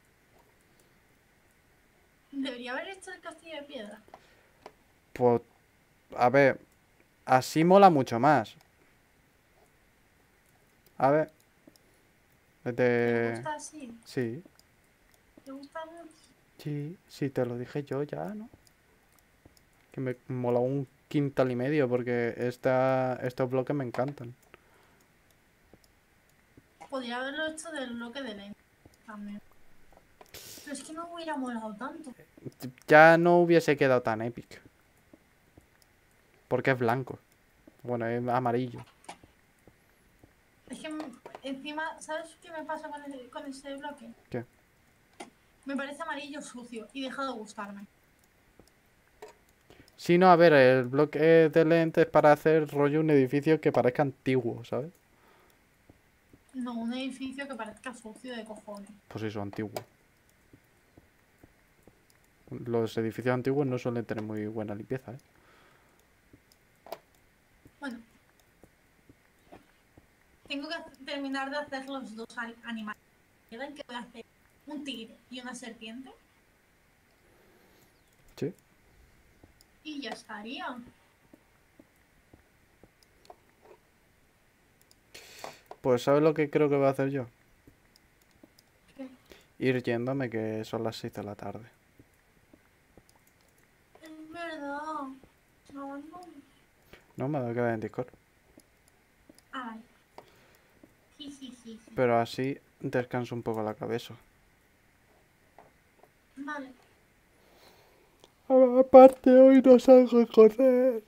Debería haber hecho el castillo de piedra. Pues... A ver... Así mola mucho más. A ver... ¿Te De... gusta así? Sí, ¿Te gusta mucho? sí, sí, te lo dije yo ya, ¿no? Que me mola un quintal y medio porque esta, estos bloques me encantan. Podría haberlo hecho del bloque de ley también. Pero es que no hubiera molado tanto. Ya no hubiese quedado tan épico. Porque es blanco. Bueno, es amarillo. Es que mm, encima, ¿sabes qué me pasa con, el- con este bloque? ¿Qué? Me parece amarillo sucio y deja de gustarme. Sí, no, a ver, el bloque de lentes es para hacer rollo un edificio que parezca antiguo, ¿sabes? No, un edificio que parezca sucio de cojones. Pues eso, antiguo. Los edificios antiguos no suelen tener muy buena limpieza, ¿eh? Bueno, tengo que hac- terminar de hacer los dos al- animales. Quedan que voy a hacer un tigre y una serpiente Sí. y ya estaría. Pues ¿sabes lo que creo que voy a hacer yo? ¿Qué? Ir yéndome, que son las seis de la tarde. Es verdad. No, no. No, me voy a quedar en Discord. Ah, vale. Sí, sí, sí, sí. Pero así descanso un poco la cabeza. Vale. Aparte, hoy no salgo a correr.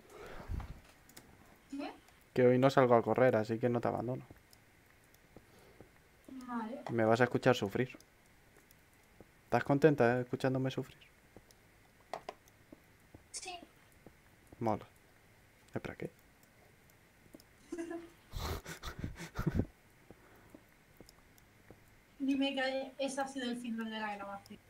¿Qué? Que hoy no salgo a correr, así que no te abandono. Vale. Me vas a escuchar sufrir. ¿Estás contenta eh, escuchándome sufrir? Sí. Mola. ¿Espera qué? Dime que ese ha sido el final de la grabación.